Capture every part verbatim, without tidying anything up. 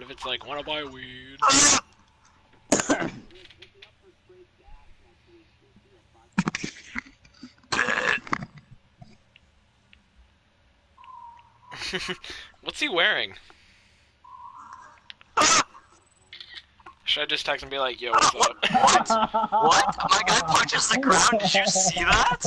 What if it's like, wanna buy weed? What's he wearing? Should I just text and be like, yo, what's up? What? What? My guy punches the ground, did you see that?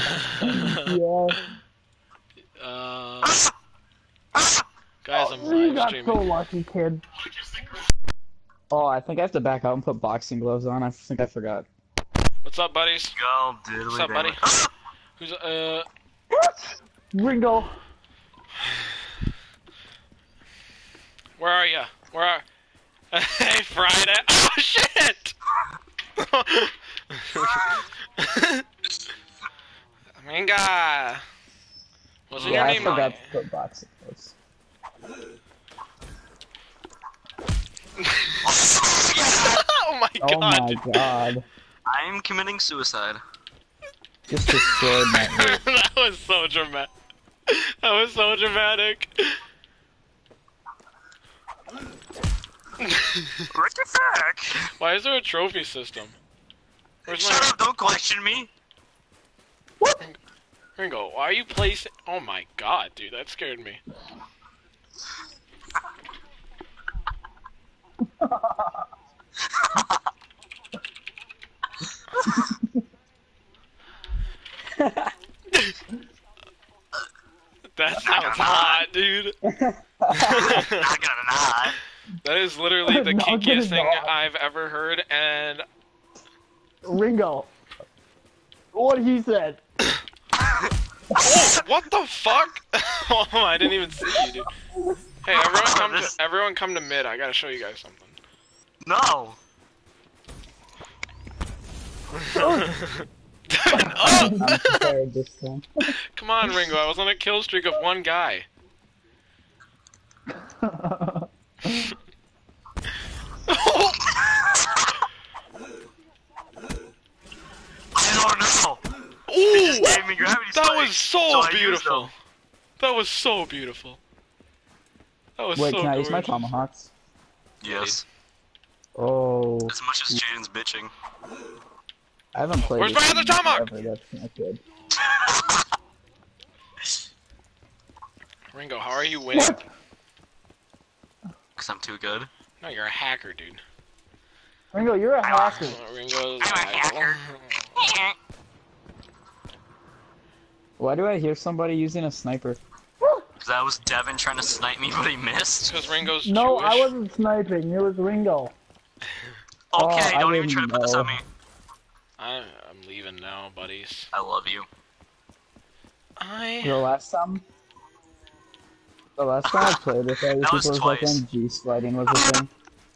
Yeah. Uh, guys, I'm Oh, you live got streaming. so lucky, kid. Oh, I think I have to back out and put boxing gloves on. I think I forgot. What's up, buddies? Go, diddly What's up, buddy? Who's, uh... Ringo. Where are ya? Where are... Hey, Friday. Oh, shit! Minga! What's Yeah, your I name? forgot to put boxing gloves. Oh my god! Oh my god. I'm committing suicide. Just destroyed my ear. That was so dramatic. That was so dramatic. What the fuck? Why is there a trophy system? Where's Shut my... up, don't question me. Ringo, why are you placing... Oh my god, dude, that scared me. That sounds hot, dude. Not gonna not. That is literally the Not kinkiest gonna thing not. I've ever heard, and... Ringo. What he said. Oh, what the fuck? Oh, I didn't even see you, dude. Hey, everyone come to everyone come to mid. I gotta show you guys something. No. Oh! I'm prepared this time. Come on, Ringo. I was on a kill streak of one guy. I don't know. Ooh! He just gave me gravity That spikes, was so, so I used beautiful. them. That was so beautiful. That was Wait, so can I use my gorgeous. tomahawks? Yes. Oh. As much as Jaden's bitching. I haven't played Where's this my other game tomahawk? forever, That's not good. Ringo, how are you winning? Cause I'm too good. No, you're a hacker, dude. Ringo, you're a hacker. Oh, Ringo's I'm a hacker. Why do I hear somebody using a sniper? Cause that was Devin trying to snipe me, but he missed. Because Ringo's No, Jewish. I wasn't sniping. It was Ringo. Okay, Oh, I don't even didn't try to put this know. on me. I, I'm leaving now, buddies. I love you. I... The last time, the last time I played with other That people was was like twice. when G sliding was a thing.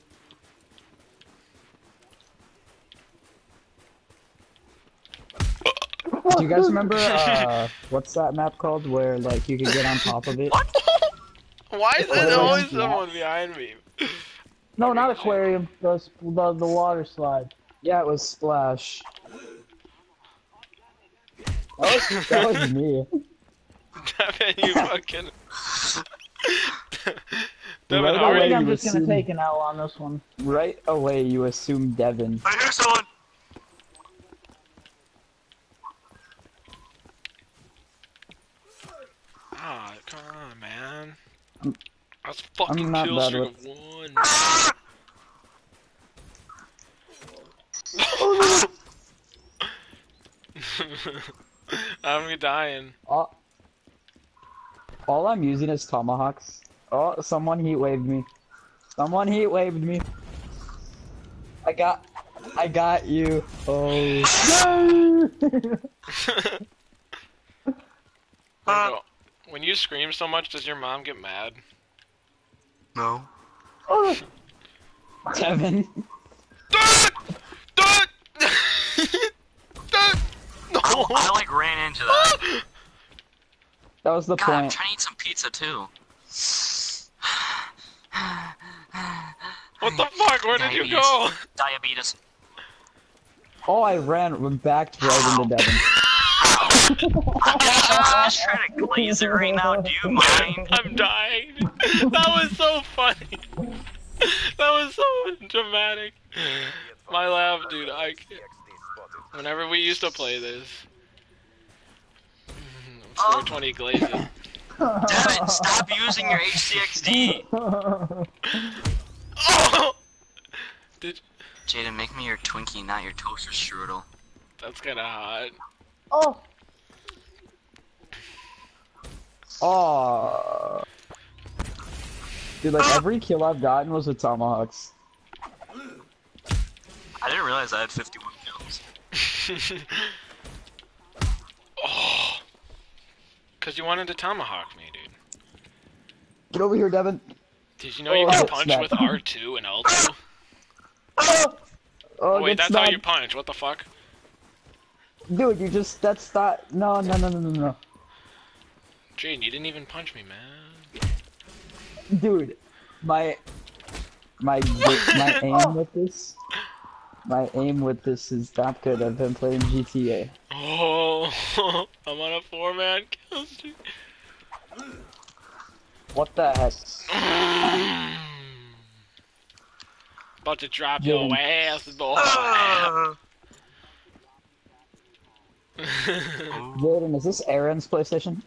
Do you guys remember uh, what's that map called where like you could get on top of it? Why is there Oh, always yeah. someone behind me? No, not aquarium. The the, the water slide. Yeah, it was Splash. That was, that was me. Devin, you fucking... Devin, Right how I are think away, you? I'm you just gonna assume- take an L on this one. Right away, you assume Devin. I hear someone. Ah, come on, man. I'm- That's fucking I'm not kill bad streak with- of one. I'm dying. All, all I'm using is tomahawks. Oh, someone heat waved me. Someone heat waved me. I got, I got you. Oh. Ringo, when you scream so much, does your mom get mad? No. Devin. No! I, I like ran into that. That was the God, I'm point. trying to eat some pizza too. What the fuck? Where did you go? Diabetes. Oh, I ran back right into Devin. I'm just trying to glaze it right now. Do you mind? I'm dying. That was so funny. That was so dramatic. My laugh, dude. I can't. Whenever we used to play this, four twenty glaze it. Damn it! Stop using your H C X D. Oh! Did Jaden, make me your Twinkie, not your toaster strudel. that's kind of hot. Oh. Oh. Dude, like every kill I've gotten was with tomahawks. I didn't realize I had fifty-one kills. Oh, cause you wanted to tomahawk me, dude. Get over here, Devin. Did you know you Oh, can punch snap. with R two and L two? Oh. Oh, Wait, that's not... how you punch. What the fuck? Dude, you just, that's not, no, no, no, no, no, no. Jaden, you didn't even punch me, man. Dude, my, my, my aim with this, my aim with this is not good. I've been playing G T A. Oh, I'm on a four-man kill streak. What the heck? About to drop Jaden. your ass, boy. Jaden, is this Aaron's PlayStation?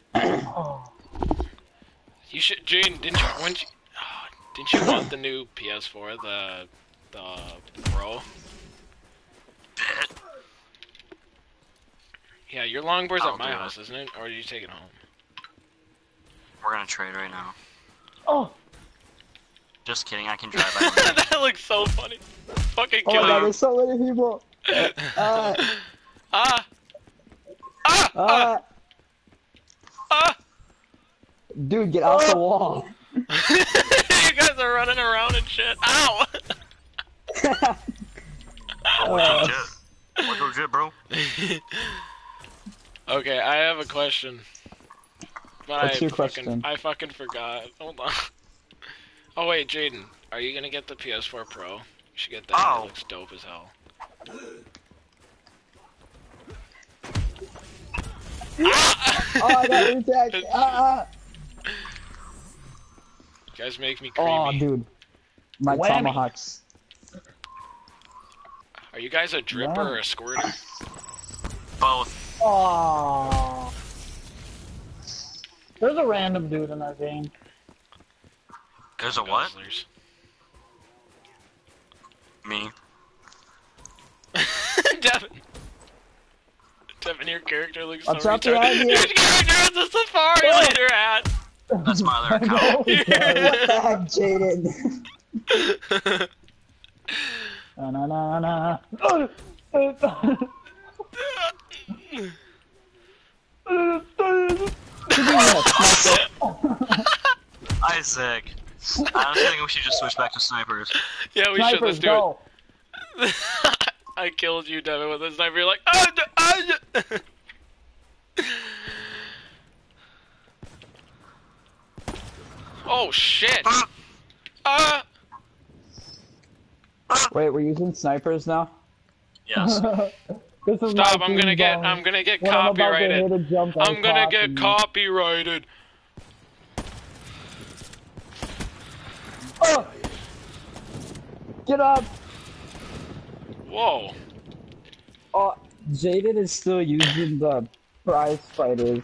You should, Jaden. Didn't you? When you, oh, didn't you want the new P S four, the the Pro? Yeah, your longboard's I'll at my do house, it. isn't it? Or did you take it home? We're gonna trade right now. Oh. Just kidding, I can drive. I That looks so funny. Fucking Oh kill my god, you. there's so many people. Uh, Ah! Ah! uh, Ah! Ah! dude, get out the wall. You guys are running around and shit. Ow! Oh, Uh, legit. What's legit, bro? Okay, I have a question. But What's I your fucking, question? I fucking forgot. Hold on. Oh wait, Jaden, are you gonna get the P S four Pro? You should get that. Oh. It looks dope as hell. oh, I got attacked. Ah, You guys make me creepy. oh, dude. My Whammy. tomahawks. Are you guys a dripper Yeah. or a squirter? Both. Oh. There's a random dude in our game. There's a what? Guzzlers. Me. Devin. Devin, your character looks I'll so drop you out retarded. here. Your character is a safari leader hat. That's my other account. What the heck, Jaden? Na na na na. Oh. Isaac. I honestly think we should just switch back to snipers. Yeah, we should. Snipers, Let's do go. it. I killed you, Devin, with a sniper. You're like, ah, d- ah, d-" Oh shit! Ah! Wait, we're using snipers now? Yes. This is Stop! my I'm gonna team get. zone. I'm gonna get When I'm about to copyrighted. hit a jump, I I'm gonna pop get and- copyrighted. Oh. Get up! Whoa! Oh, Jaden is still using the prize fighters.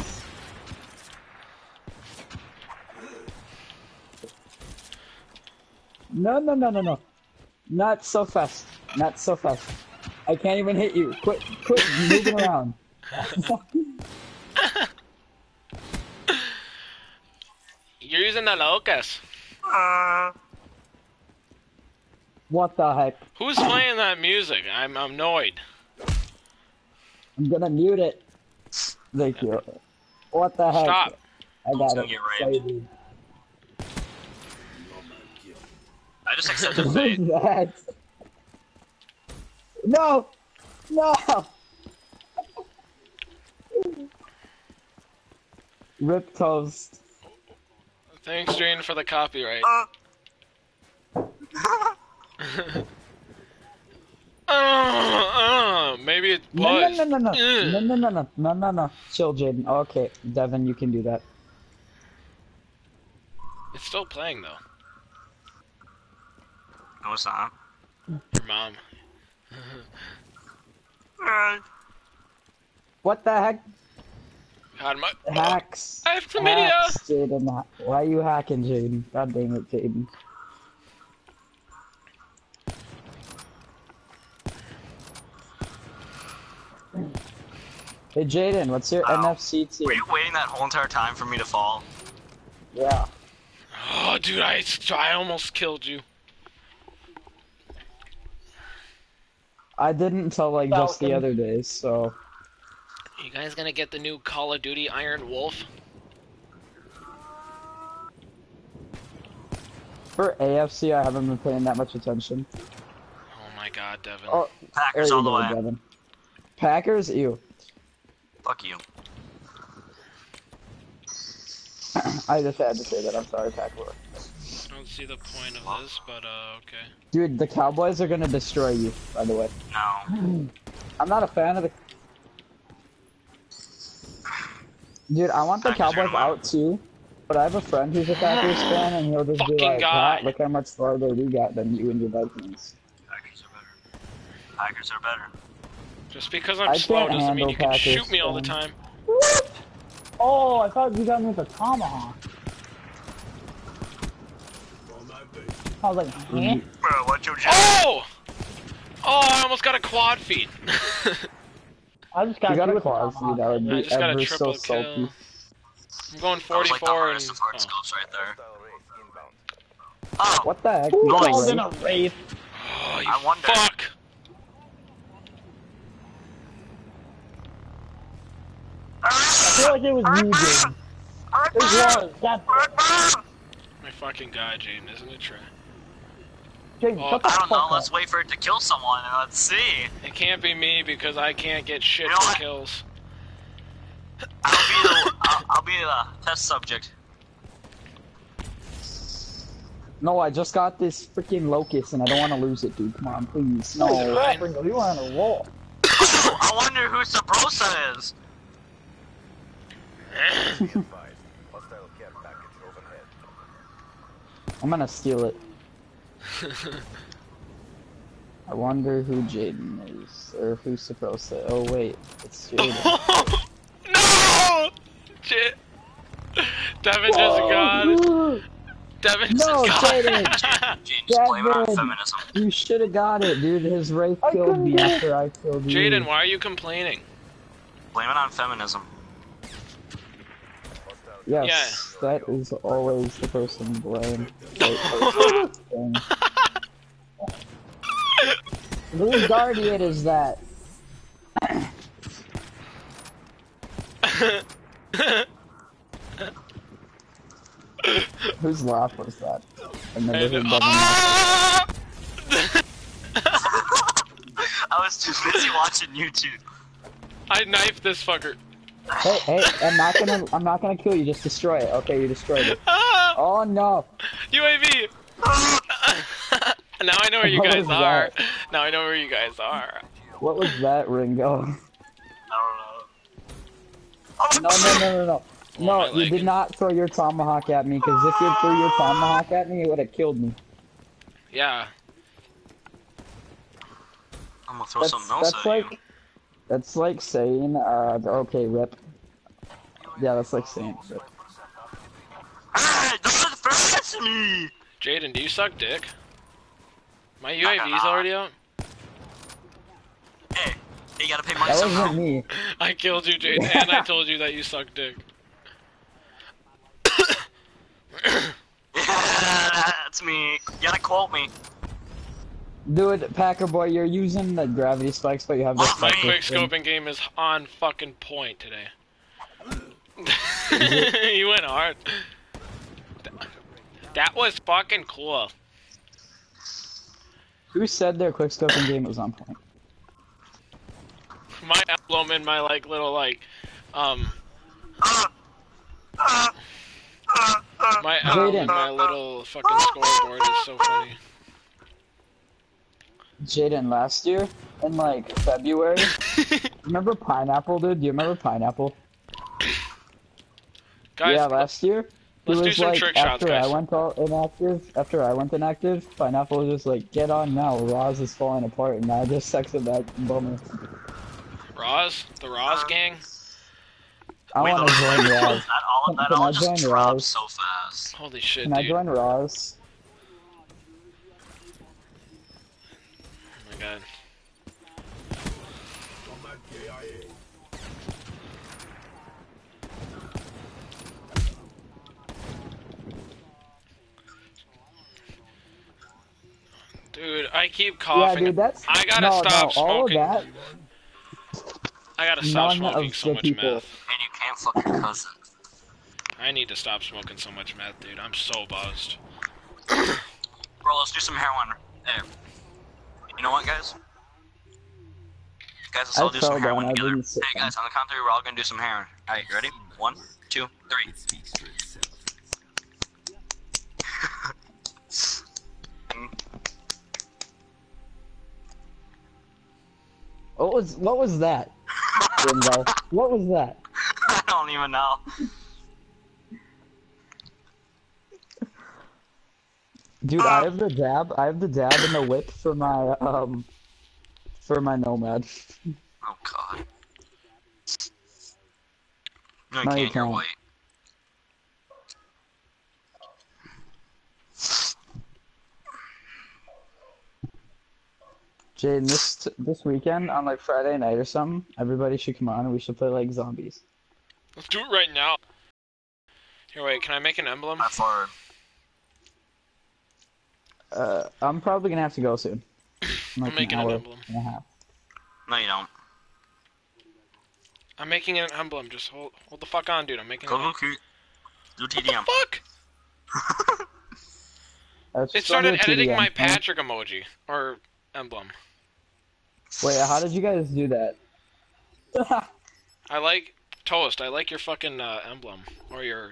No, no, no, no, no. Not so fast. Not so fast. I can't even hit you. Quit, quit moving around. You're using the locust. Uh, What the heck? Who's playing that music? I'm, I'm annoyed. I'm gonna mute it. Thank you. What the heck? Stop. I got gonna it. get raped. Baby. I just accepted What fate. is that? No! No! Rip toast. Thanks, Jane, for the copyright. Uh, Uh, uh, maybe it No, no, was. no, no, no, Ugh. no, no, no, no, no, no, no. Chill, Jaden. Okay, Devin, you can do that. It's still playing though. No, it's not. Your mom. Alright. What the heck? God, my Hacks. I have chlamydia. Hacks, Jaden. Why are you hacking, Jaden? God dang it, Jaden. Hey, Jaden, what's your Wow. N F C team? Were you waiting that whole entire time for me to fall? Yeah. Oh, dude, I I almost killed you. I didn't until like just the Falcon. other day, so. You guys gonna get the new Call of Duty Iron Wolf? For A F C, I haven't been paying that much attention. Oh my God, Devin. Oh, Packers there all you the go, way. Devin. Packers, ew. Fuck you. I just had to say that. I'm sorry, Packers. I don't see the point of this, but uh, okay. Dude, the Cowboys are gonna destroy you. By the way, No. I'm not a fan of the. Dude, I want the Packers are Cowboys gonna win. out too, but I have a friend who's a Packers fan, and he'll just be Fucking like, guy. "Pat, look how much farther we got than you and your Vikings." Packers are better. Packers are better. Just because I'm I slow can't doesn't mean handle you can Packers shoot me all the fans. time. What? Oh, I thought you got me with a tomahawk. I was like, eh? Bro, what you just? Oh! Oh, I almost got a quad feed. I just got You got you a with the clause, tomahawk. dude. That would I be just got a ever triple so salty. kill. I'm going That was like the forty-four hardest and of hard oh. scopes right there. Oh, What the heck? Who is that, called Ray? in a wraith? Oh, you I wonder. fuck! I feel like it was you, dude. It was. That's My fucking guy, Jaden, isn't it true? Jaden, Oh, shut the I don't fuck know. up. Let's wait for it to kill someone and let's see. It can't be me because I can't get shit You know for what? kills. I'll be the I'll, I'll be the test subject. No, I just got this freaking locust, and I don't want to lose it, dude. Come on, please. Holy No. crap, Ringo, you were on a roll. I wonder who Sabrosa is. I'm gonna steal it. I wonder who Jaden is, or who's supposed to. Oh wait, it's Jaden. No! Shit. Devin just got. Devin just No, got. Jaden! Jaden, just blame it on Devin! feminism. You should have got it, dude. His wraith I killed couldn't me get it. after I killed you. Jaden, why are you complaining? Blame it on feminism. Yes, that is always the person to blame. Whose guardian is that? Whose laugh was that? I never heard Devin laugh. Ah! I was too busy watching YouTube. I knifed this fucker. Hey, hey, I'm not gonna, I'm not gonna kill you. Just destroy it. Okay, you destroyed it. Ah! Oh no! U A V! Now I know where you What guys was are. that? Now I know where you guys are. What was that, Ringo? I don't know. No, no, no, no, no. Oh, No, my you leg. did not throw your tomahawk at me, because if you threw your tomahawk at me, it would have killed me. Yeah. I'm gonna throw That's, something else that's at like, you. that's like saying, uh, okay, rip. Yeah, that's like saying rip. Hey, don't first me! Jaden, do you suck dick? My U A V's already out? Hey, you gotta pay my That somehow. wasn't me. I killed you, Jaden, and I told you that you suck dick. Yeah, that's me. You gotta quote me. Dude, Packer boy, you're using the gravity spikes, but you have this. My Fuck quick thing. scoping game is on fucking point today. You went hard. That was fucking cool. Who said their quick scoping game was on point? My emblem and my like little like um my emblem Jaden. and my little fucking scoreboard is so funny. Jaden, last year in like February, remember Pineapple, dude? Do you remember Pineapple? Guys, Yeah, last year Let's do was some like, trick shots, after guys. I went all inactive, after I went inactive, Pineapple was just like, get on now, Roz is falling apart, and I just texted back, bummer. Roz? The Roz Uh, gang? I We want to literally- join Roz. That all, Can, that can all I just join dropped Roz? so fast. Holy shit, Can dude. I join Roz? Oh my god. Dude, I keep coughing. Yeah, dude, that's I gotta no, stop no, all smoking. of that. I gotta stop None smoking of so the much people. meth. And you can't fuck your cousin. I need to stop smoking so much meth, dude. I'm so buzzed. Bro, let's do some heroin. Hey. You know what, guys? Guys, let's I all do some fell down, heroin I together. didn't sit Hey, guys, on the count of three, we're all gonna do some heroin. Alright, you ready? One, two, three. What was what was that? Ringo? What was that? I don't even know. Dude, I have the dab. I have the dab and the whip for my um for my nomad. Oh god. No, you No, can't, you you're can't. white. Jaden, this this weekend on like Friday night or something, everybody should come on and we should play like zombies. Let's do it right now. Here, wait, can I make an emblem? By far. Uh, I'm probably gonna have to go soon. In, like, I'm making an an hour emblem. and a half. No, you don't. I'm making an emblem. Just hold, hold the fuck on, dude. I'm making Go, an go, emblem. Keith. Do T What D the M. fuck? That's It just under started editing T D M. my Patrick emoji. Or emblem. Wait, how did you guys do that? I like... Toast, I like your fucking uh, emblem. Or your...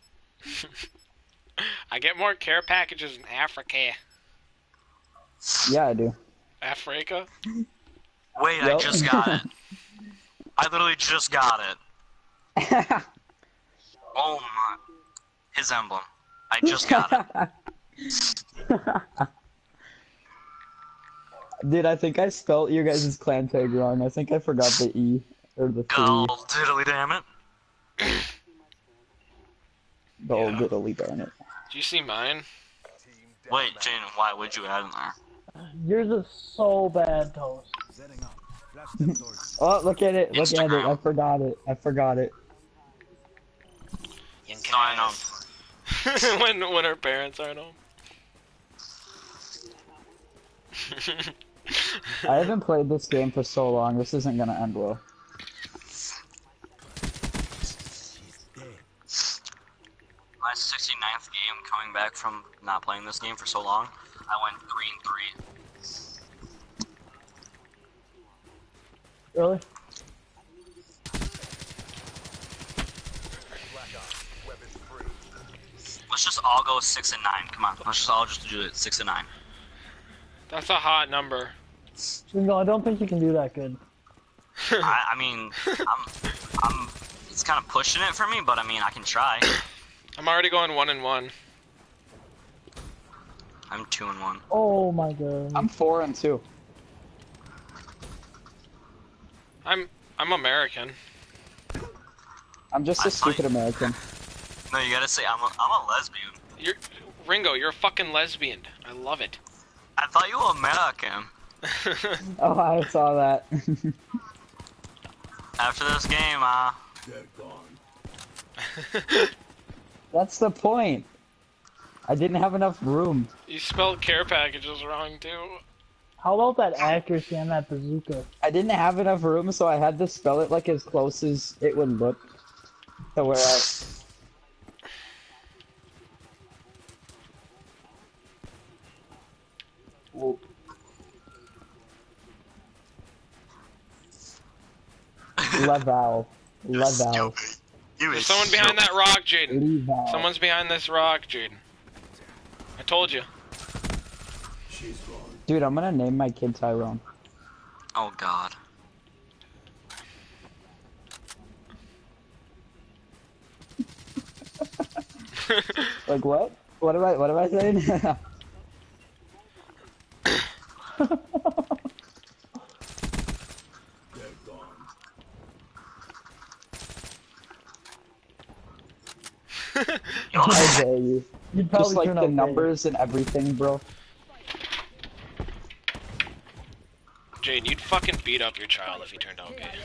I get more care packages in Africa. Yeah, I do. Africa? Wait, I Yep. just got it. I literally just got it. Oh my. His emblem. I just got it. Dude, I think I spelled your guys' clan tag wrong. I think I forgot the E or the three. Oh, diddly damn it. The old Yeah. diddly darn it. Do you see mine? Wait, Jane, why would you add in there? Yours is so bad, Toast. Oh, look at it! Look at it! Instagram. I forgot it! I forgot it! Sign up. when when our parents aren't home. I haven't played this game for so long. This isn't gonna end well. My sixty-ninth game coming back from not playing this game for so long, I went green three. Really? Let's just all go six and nine. Come on, let's just all just do it six and nine. That's a hot number. No, I don't think you can do that good. I, I mean, I'm, I'm. It's kind of pushing it for me, but I mean, I can try. I'm already going one and one. I'm two and one. Oh my god. I'm four and two. I'm I'm American. I'm just I a stupid fight. American. No, you gotta say I'm a, I'm a lesbian. You're Ringo. You're a fucking lesbian. I love it. I thought you were American. Oh, I saw that. After this game, uh, That's the point. I didn't have enough room. You spelled care packages wrong too. How about that accuracy on that bazooka? I didn't have enough room, so I had to spell it like as close as it would look to where I. Whoop. Leval. Leval. stupid. You There's is someone behind that rock, Jaden. Leval. Someone's behind this rock, Jaden. I told you. Dude, I'm gonna name my kid Tyrone. Oh God. Like what? What am I? What am I saying? I dare you. You'd probably Just like turn the out gay. numbers and everything, bro. Jade, you'd fucking beat up your child if he turned out gay.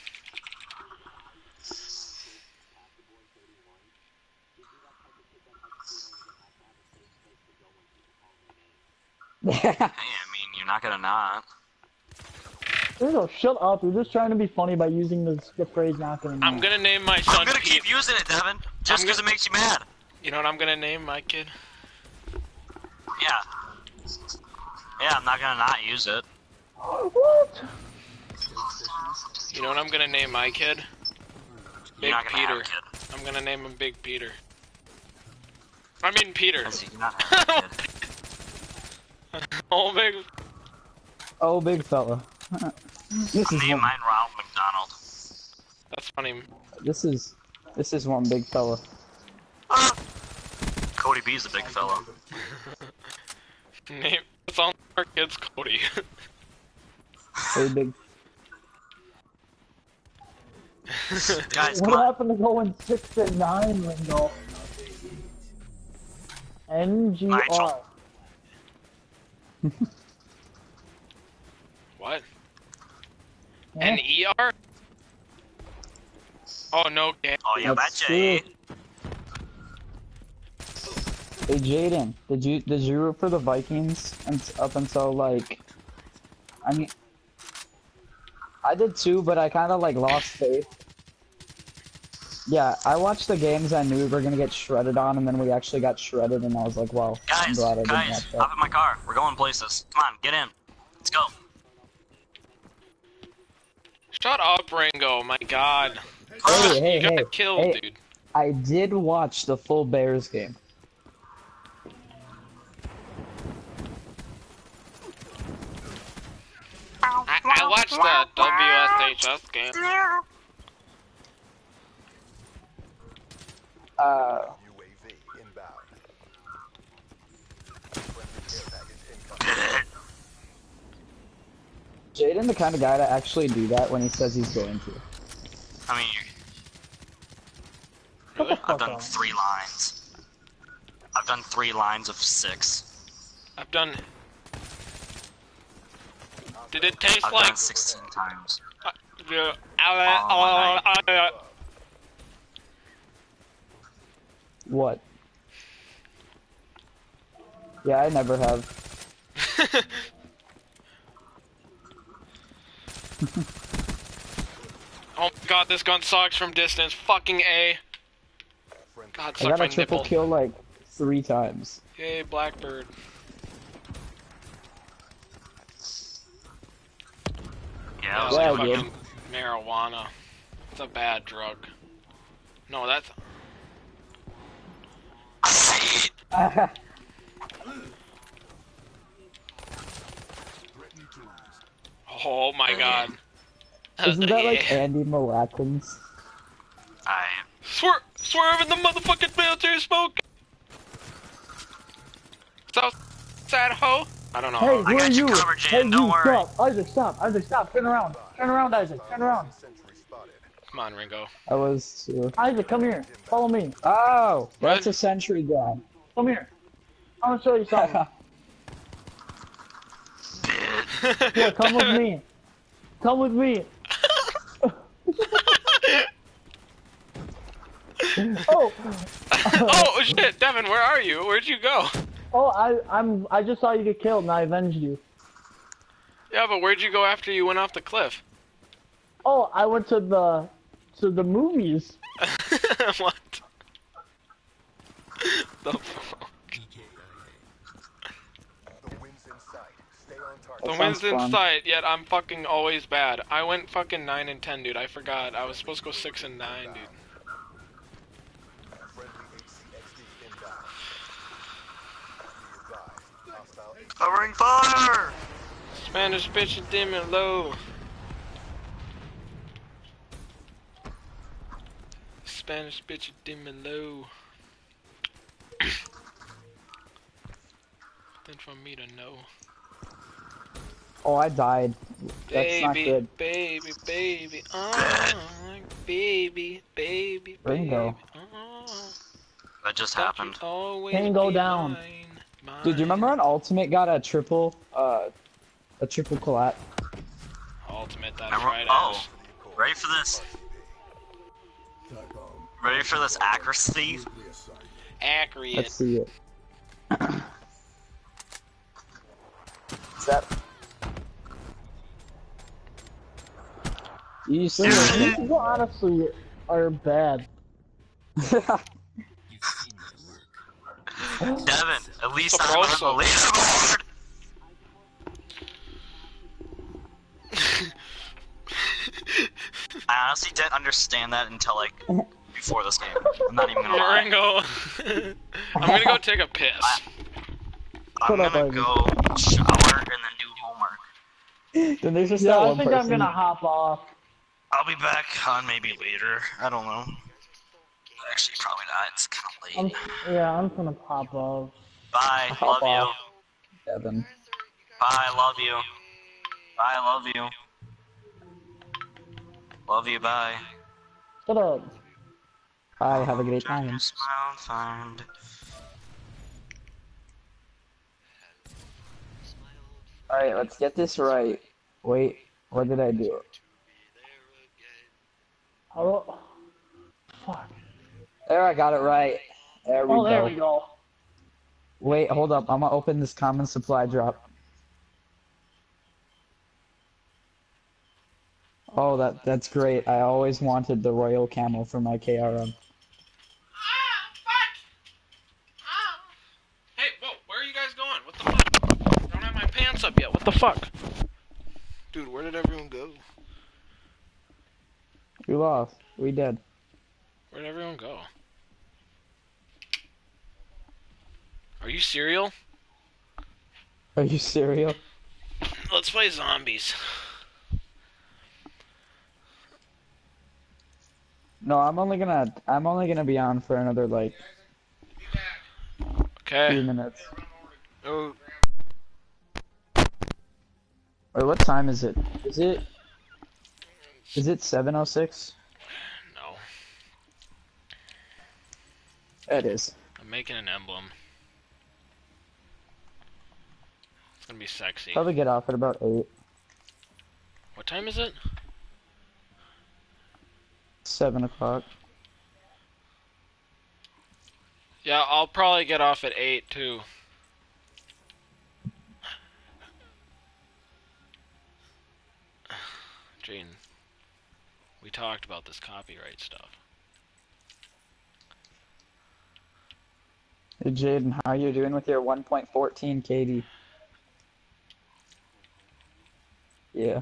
Hey, I mean, you're not gonna not. Ringo, shut up. You're just trying to be funny by using the, the phrase not gonna I'm know. gonna name my son I'm gonna Pete. keep using it, Devin, just I'm because it gonna- makes you mad. You know what I'm gonna name my kid? Yeah. Yeah, I'm not gonna not use it. What? You know what I'm gonna name my kid? Big You're not gonna Peter. have a kid. I'm gonna name him Big Peter. I mean Peter. Because you're not having a kid. Oh, big. Oh, big fella. This is Name one. mine Ronald McDonald. That's funny. This is. This is one big fella. Ah! Cody B's a big fella. Name. It's on our kid's Cody. Hey, big. Guys, come What on. happened to going six and nine, Ringo? N G R. Nigel. What? Yeah. N E R? Oh no, gay. Oh, yeah, That's betcha, eh? Hey, Jaden, did you did you root for the Vikings and up until like? I mean, I did too, but I kind of like lost faith. Yeah, I watched the games I knew we were gonna get shredded on, and then we actually got shredded, and I was like, wow, I'm Guys, glad I didn't guys, watch hop that. in my car. We're going places. Come on, get in. Let's go. Shut up, Ringo. My God. Hey, hey, you got hey, killed, hey, dude. I did watch the full Bears game. I, I watched the W S H S game. Uh, U A V inbound. Friendly care package incoming. Jaden, the kind of guy to actually do that when he says he's going to. I mean, Really? I've done three lines. I've done three lines of six. I've done. Did it taste I've like? done sixteen times. Uh, yeah, Oh, my What? Yeah, I never have. Oh my God, this gun sucks from distance. Fucking A. God, I suck got my a triple nipple. kill like three times. Yay, Blackbird. Yeah, it was Yeah, like I did. fucking marijuana. It's a bad drug. No, that's. Oh my God. Isn't that like Andy Morackins? I. Swerve, swerve in the motherfucking military smoke. Southside hoe. I don't know. Hey, how- who are got you you? covered, Hey, Jaden, don't you worry. stop. Isaac, stop. Isaac, stop. Turn around. Turn around, Isaac. Turn around. Sentry spotted. Come on, Ringo. I was too. Isaac, come here. Follow me. Oh, that's What? a sentry gun. Come here. I want to show you something. Here, come with me. Come with me. Oh, Oh shit, Devin, where are you? Where'd you go? oh, I, I'm, I just saw you get killed, and I avenged you. Yeah, but where'd you go after you went off the cliff? Oh, I went to the, to the movies. What? The fuck? The wind's in sight. Stay on target. The That wind's sounds in fun. sight, yet I'm fucking always bad. I went fucking nine and ten, dude. I forgot. I was supposed to go six and nine, dude. Friendly H C X D inbound. Be advised. Hostile H C Covering fire! Spanish bitch and dim and low. Spanish bitch and dim and low. nothing for me to know. Oh, I died. That's not Baby, good. baby, baby, oh, baby, baby, Ringo. baby, oh. That just That happened. you always Can't go be down. mine, mine. Dude, you remember when Ultimate got a triple, uh, a triple collat? Ultimate, that Remember- fried oh. ass. Ready for this? Ready for this accuracy? Accurate. Let's see it. Is that? You see These it? people honestly are bad. Devin, at least I'm on Sabroso. the leaderboard! I honestly didn't understand that until, like, before this game. I'm not even gonna lie. Ringo. I'm gonna go take a piss. I'm Put up, gonna Ivy. go shower and then do homework. Then there's just Yeah, that I one think person. I'm gonna hop off. I'll be back on maybe later. I don't know. Actually, probably not. It's kind of late. I'm, yeah, I'm gonna pop off. Bye. Hop Love you. off. Devin. Bye. Love you. Bye. Love you. Love you. Bye. Shut up. Bye, have a great Turn time. your smile and find. Alright, let's get this right. Wait, what did I do? Hello? Fuck. There, I got it right. There we Oh, go. there we go. Wait, hold up. I'm gonna open this common supply drop. Oh, that that's great. I always wanted the royal camel for my K R M. Hey, whoa, where are you guys going? What the fuck? I don't have my pants up yet. What the fuck? Dude, where did everyone go? We lost. We dead. Where did everyone go? Are you cereal? Are you serious? Let's play zombies. No, I'm only gonna I'm only gonna be on for another like few Okay. minutes. Oh, Wait, what time is it? Is it is it seven oh six? no. It is. I'm making an emblem. It's gonna be sexy. Probably get off at about eight. What time is it? Seven o'clock. Yeah, I'll probably get off at eight too. Jane, we talked about this copyright stuff. Hey Jaden, how you doing with your one point one four K D? Yeah.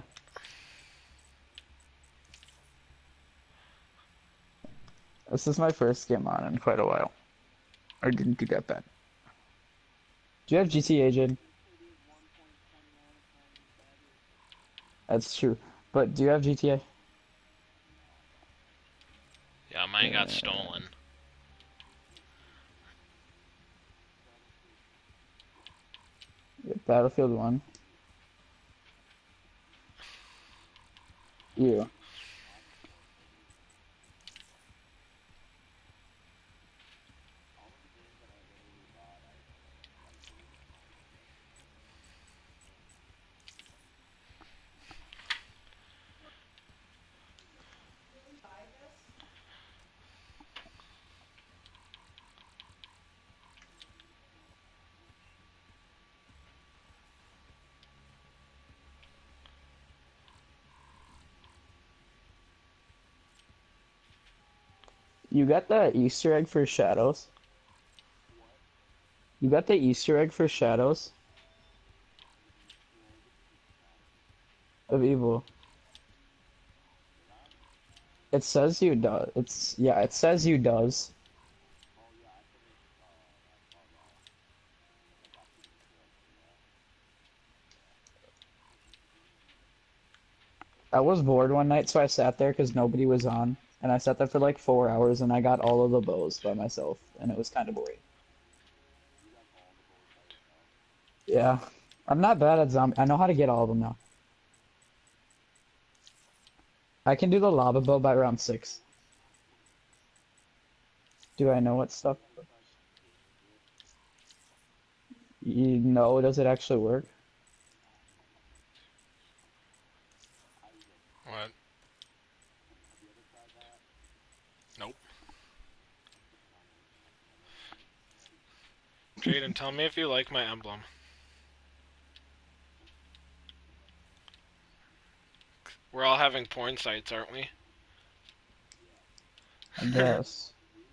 This is my first game on in quite a while. Or didn't do that bad. Do you have G T A, Jaden? That's true. But do you have G T A? Yeah, mine got stolen. Yeah, Battlefield one. You. You got the Easter egg for Shadows? You got the Easter egg for Shadows? Of Evil. It says you does. It's, yeah, it says you does. I was bored one night, so I sat there because nobody was on. And I sat there for like four hours and I got all of the bows by myself. And it was kind of boring. Yeah. I'm not bad at zombie. I know how to get all of them now. I can do the lava bow by round six. Do I know what stuff? You know, does it actually work? What? Nope. Jaden, tell me if you like my emblem. We're all having porn sites, aren't we? I guess.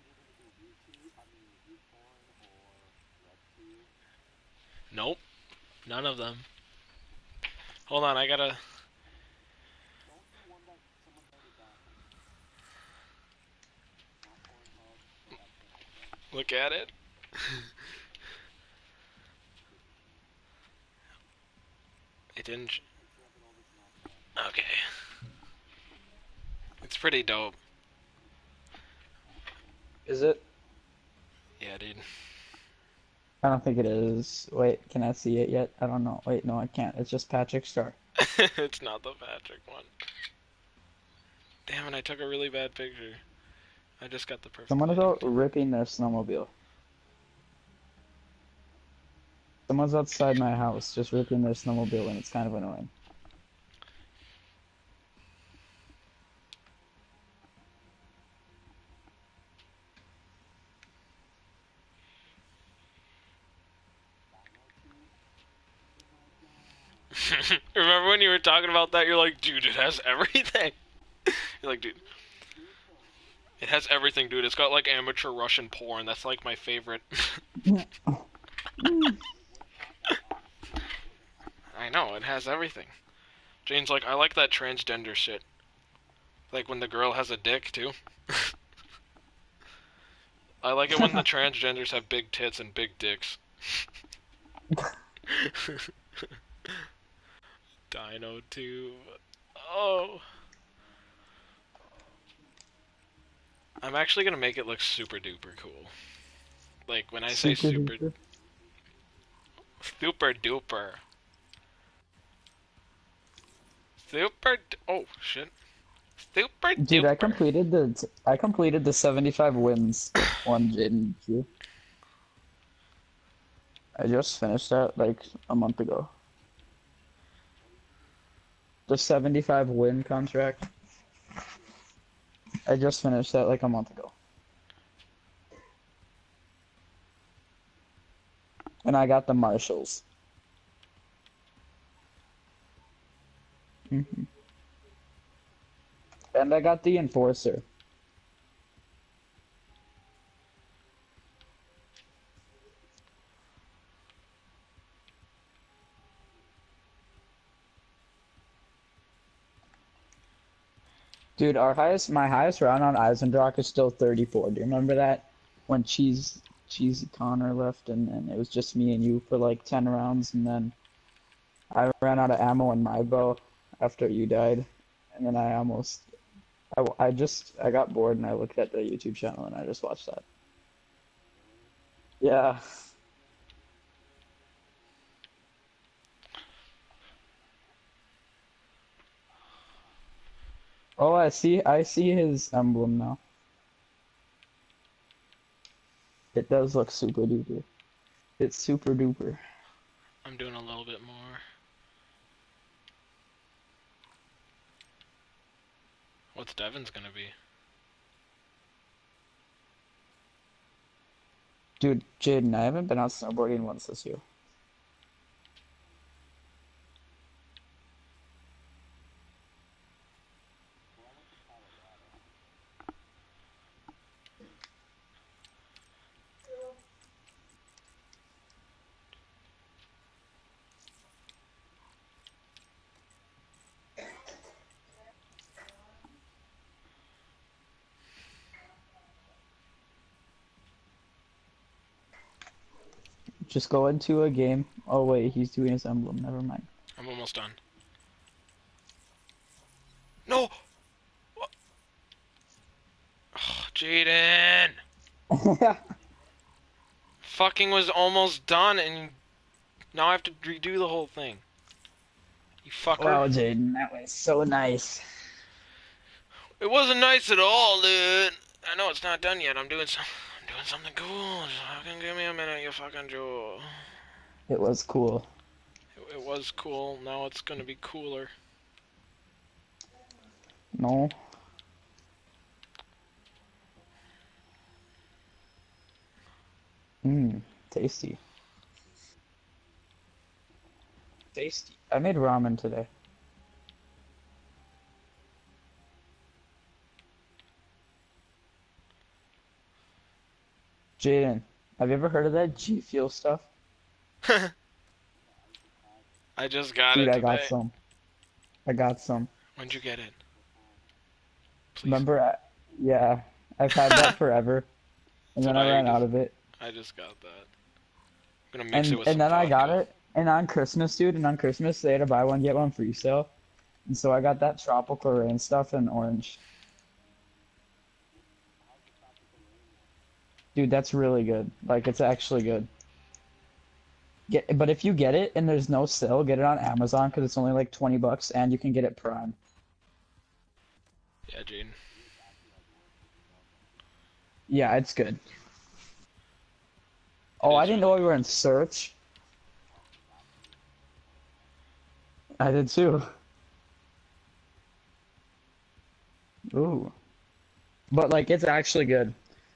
Nope. None of them. Hold on, I gotta... look at it. It didn't... Okay. It's pretty dope. Is it? Yeah, dude. I don't think it is. Wait, can I see it yet? I don't know. Wait, no, I can't. It's just Patrick Star. It's not the Patrick one. Damn it, I took a really bad picture. I just got the perfect Someone is lighting. out ripping their snowmobile. Someone's outside my house just ripping their snowmobile, and it's kind of annoying. Remember when you were talking about that? You're like, dude, it has everything. You're like, dude. It has everything, dude. It's got like amateur Russian porn. That's like my favorite. I know, it has everything. Jane's like, I like that transgender shit. Like when the girl has a dick, too. I like it when the transgenders have big tits and big dicks. Dino two. Oh. I'm actually gonna make it look super duper cool. Like when I say super... duper. Super duper. Super... Du oh, shit. Super duper. Dude, I completed the I completed the seventy-five wins one, Jaden. You? I just finished that like a month ago. The seventy-five win contract. I just finished that like a month ago. And I got the marshals. Mm-hmm. And I got the enforcer. Dude, our highest, my highest round on Eisendrach is still thirty-four. Do you remember that? When Cheese, Cheesy Connor left and, and it was just me and you for like ten rounds, and then I ran out of ammo in my bow after you died, and then I almost, I, I just, I got bored and I looked at the YouTube channel and I just watched that. Yeah. Oh, I see, I see his emblem now. It does look super duper. It's super duper. I'm doing a little bit more. What's Devin's gonna be? Dude, Jaden, I haven't been out snowboarding once this year. Just go into a game. Oh wait, he's doing his emblem. Never mind. I'm almost done. No! What? Oh, Jaden! Fucking was almost done and Now I have to redo the whole thing. You fucker. Wow, Jaden, that was so nice. It wasn't nice at all, dude. I know it's not done yet. I'm doing some. I'm doing something cool. Just fucking give me a minute, you fucking Joe. It was cool. It, it was cool. Now it's gonna be cooler. No. Mmm, tasty. Tasty. I made ramen today. Jaden, have you ever heard of that G Fuel stuff? I just got Dude, it I today. got some. I got some. When'd you get it? Please. Remember, I, yeah, I've had that forever, and That's then what I I ran just- out of it. I just got that. I'm gonna mix And it with and some then I got vodka. it, and on Christmas, dude, and on Christmas they had a buy one get one free sale, and so I got that tropical rain stuff in orange. Dude, that's really good. Like, it's actually good. Get, but if you get it and there's no sale, get it on Amazon because it's only like twenty bucks, and you can get it Prime. Yeah, Gene. Yeah, it's good. Oh, It I is didn't really know we were in search. I did too. Ooh. But like, it's actually good.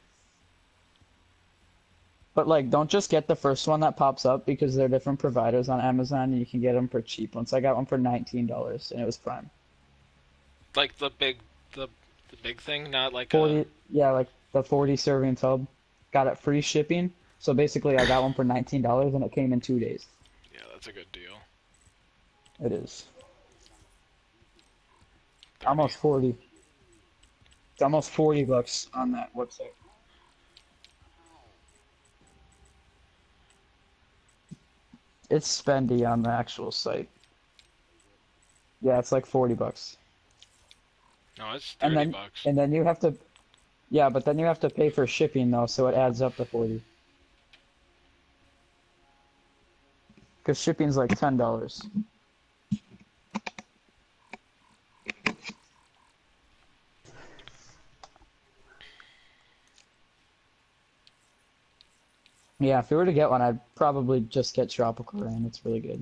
But like, don't just get the first one that pops up because they're different providers on Amazon and you can get them for cheap ones. I got one for nineteen dollars and it was Prime. Like the big, the the big thing, not like forty, a. yeah, like the forty serving tub. Got it free shipping. So basically, I got one for nineteen dollars and it came in two days. Yeah, that's a good deal. It is. thirty. Almost forty. It's almost forty bucks on that website. It's spendy on the actual site. Yeah, it's like forty bucks. No, it's And thirty then bucks. and then you have to yeah, but then you have to pay for shipping though, so it adds up to forty. Cuz shipping's like ten dollars. Yeah, if you were to get one, I'd probably just get Tropical Rain. It's really good.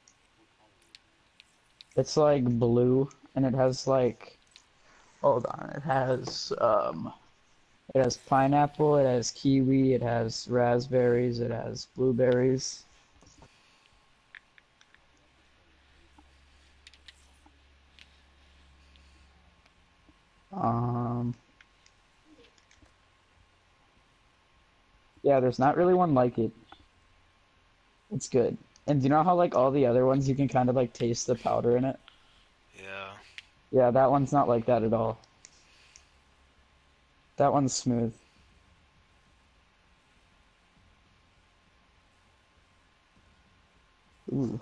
It's like blue and it has like hold on, it has um it has pineapple, it has kiwi, it has raspberries, it has blueberries. Um, yeah, there's not really one like it. It's good. And do you know how like all the other ones you can kind of like taste the powder in it? Yeah. Yeah, that one's not like that at all. That one's smooth. Ooh.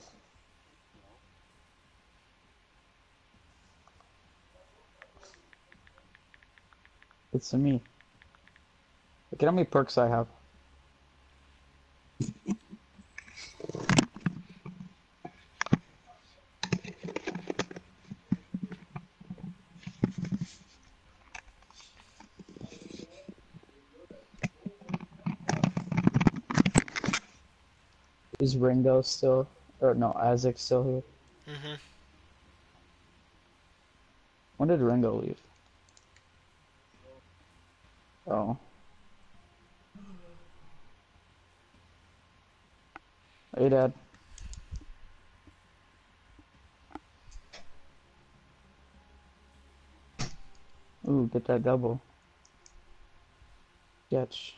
It's to me. Look at how many perks I have. Is Ringo still, or no, Isaac still here? Mhm. When did Ringo leave? Oh. Hey, Dad. Ooh, get that double. Catch.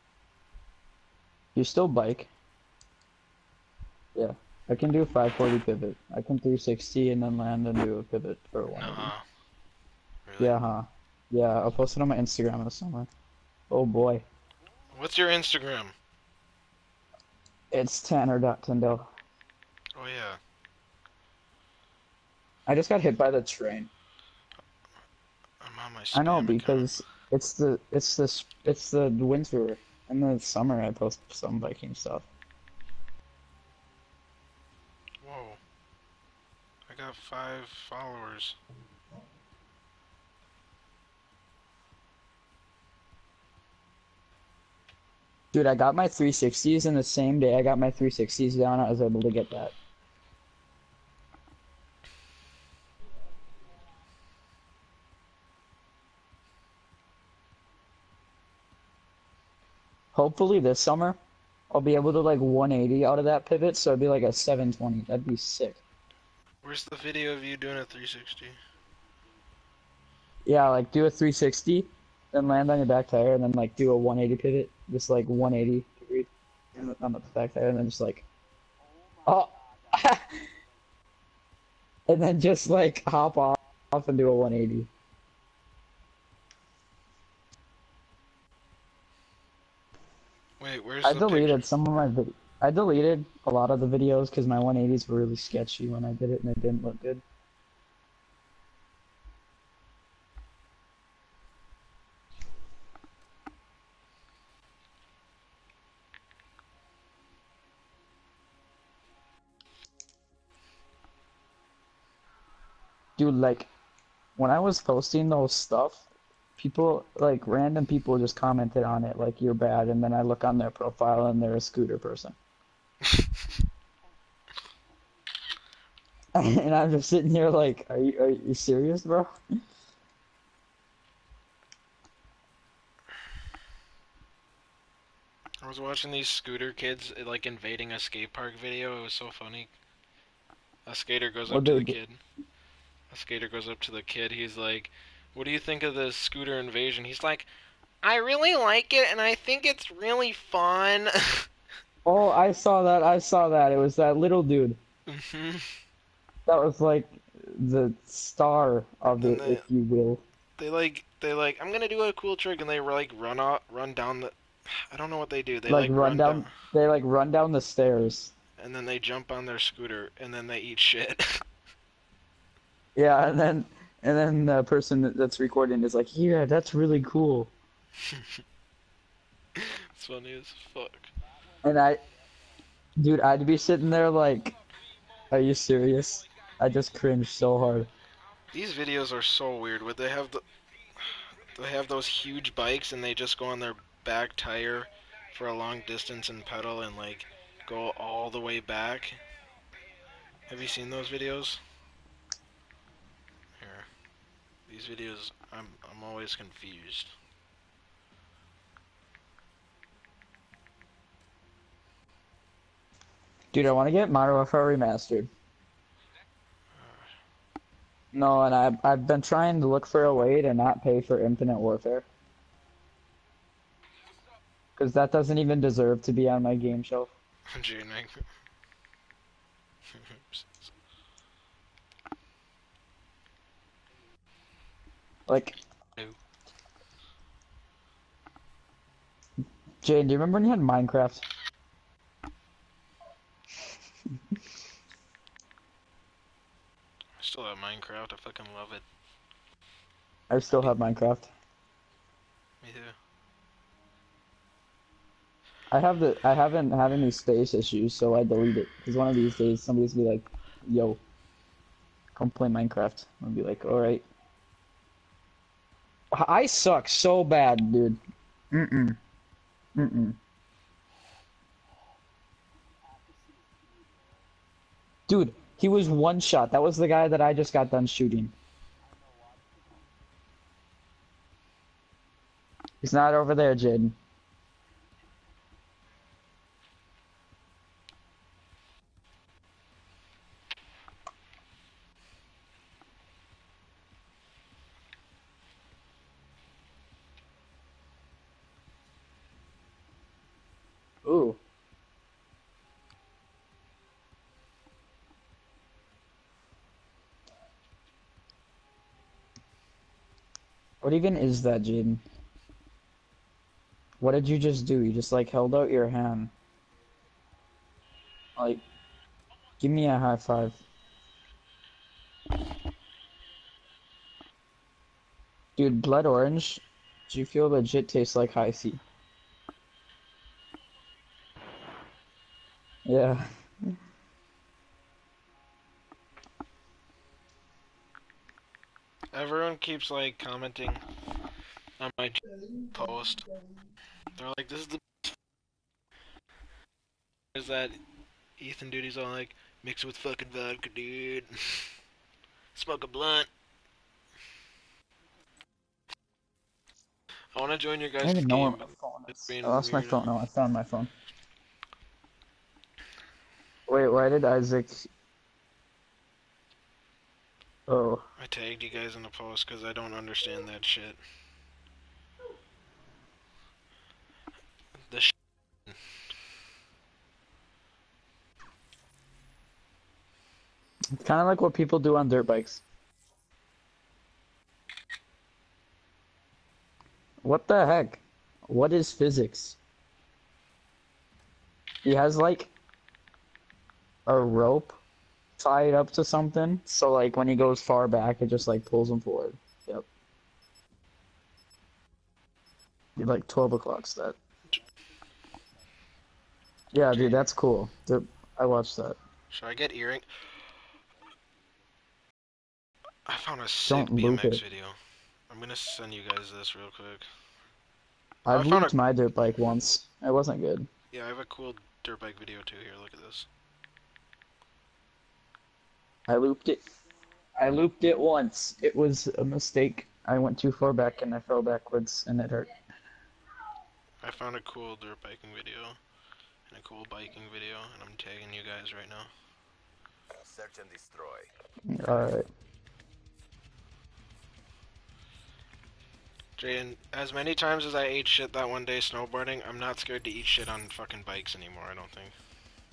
You still bike? Yeah. I can do five forty pivot. I can three sixty and then land and do a pivot for one of them. Nuh-uh. Really? Yeah, huh? Yeah, I'll post it on my Instagram or somewhere. Oh boy. What's your Instagram? It's Tanner dot Tyndall. Oh yeah. I just got hit by the train. I'm on my. I know spam because it's the it's the s- it's the winter. In the summer I post some biking stuff. Whoa. I got five followers. Dude, I got my three sixties in the same day I got my three sixties down, I was able to get that. Hopefully this summer, I'll be able to like one eighty out of that pivot, so it'd be like a seven twenty. That'd be sick. Where's the video of you doing a three sixty? Yeah, like do a three sixty, then land on your back tire, and then like do a one eighty pivot, just like one eighty degree on the back tire, and then just like, oh, and then just like hop off and do a one eighty. Wait, where's I the deleted picture? some of my vid I deleted a lot of the videos because my one eighties were really sketchy when I did it, and it didn't look good. Dude, like, when I was posting those stuff, people, like, random people just commented on it, like, you're bad, and then I look on their profile and they're a scooter person. And I'm just sitting here like, are you, are you serious, bro? I was watching these scooter kids like invading a skate park video. It was so funny. A skater goes up What to they the do? kid. A skater goes up to the kid. He's like, "What do you think of this scooter invasion?" He's like, "I really like it, and I think it's really fun." Oh, I saw that, I saw that. It was that little dude. hmm That was like the star of And it, they if you will. they like they like I'm gonna do a cool trick, and they like run out, run down the. I don't know what they do. They Like like run run down, down, they like run down the stairs. and then they jump on their scooter, and then they eat shit. Yeah, and then and then the person that- that's recording is like, yeah, that's really cool. It's funny as fuck. And I, dude, I'd be sitting there like, are you serious? I just cringed so hard. These videos are so weird. Would they have the they have those huge bikes and they just go on their back tire for a long distance and pedal and like go all the way back? Have you seen those videos? Here. These videos I'm I'm always confused. Dude, I want to get Modern Warfare Remastered. No, and I've, I've been trying to look for a way to not pay for Infinite Warfare. Because that doesn't even deserve to be on my game shelf. Jaden. Like, No. Jane, do you remember when you had Minecraft? I still have Minecraft. I fucking love it. I still have Minecraft. Me too. I have the I haven't had any space issues, so I delete it. Because one of these days somebody's gonna be like, yo, come play Minecraft. I'll be like, alright. I suck so bad, dude. Mm-mm. Mm-mm. Dude, he was one shot. That was the guy that I just got done shooting. He's not over there, Jaden. Ooh. What even is that, Jaden? What did you just do? You just like held out your hand. Like, give me a high five. Dude, blood orange. Do you feel legit tastes like high C? Yeah. everyone keeps like commenting on my post. They're like, "This is the." Is that Ethan dude? He's all like, "Mix it with fucking vodka, dude. Smoke a blunt." I want to join your I don't guys' even know where game, my but phone it's is. I being lost my weird. phone. No, I found my phone. Wait, why did Isaac? Oh, I tagged you guys in the post because I don't understand that shit. The sh it's kind of like what people do on dirt bikes. What the heck? What is physics? He has like a rope tied up to something, so like when he goes far back, it just like pulls him forward. Yep. He like twelve o'clocks that. Yeah, dude, that's cool. Dude, I watched that. Should I get earring? I found a sick Don't loop B M X it. video. I'm gonna send you guys this real quick. I I've found a looped my dirt bike once. It wasn't good. yeah, I have a cool dirt bike video too. Here, look at this. I looped it. I looped it once. It was a mistake. I went too far back and I fell backwards and it hurt. I found a cool dirt biking video and a cool biking video, and I'm tagging you guys right now. Search and destroy. Alright. Jaden, as many times as I ate shit that one day snowboarding, I'm not scared to eat shit on fucking bikes anymore. I don't think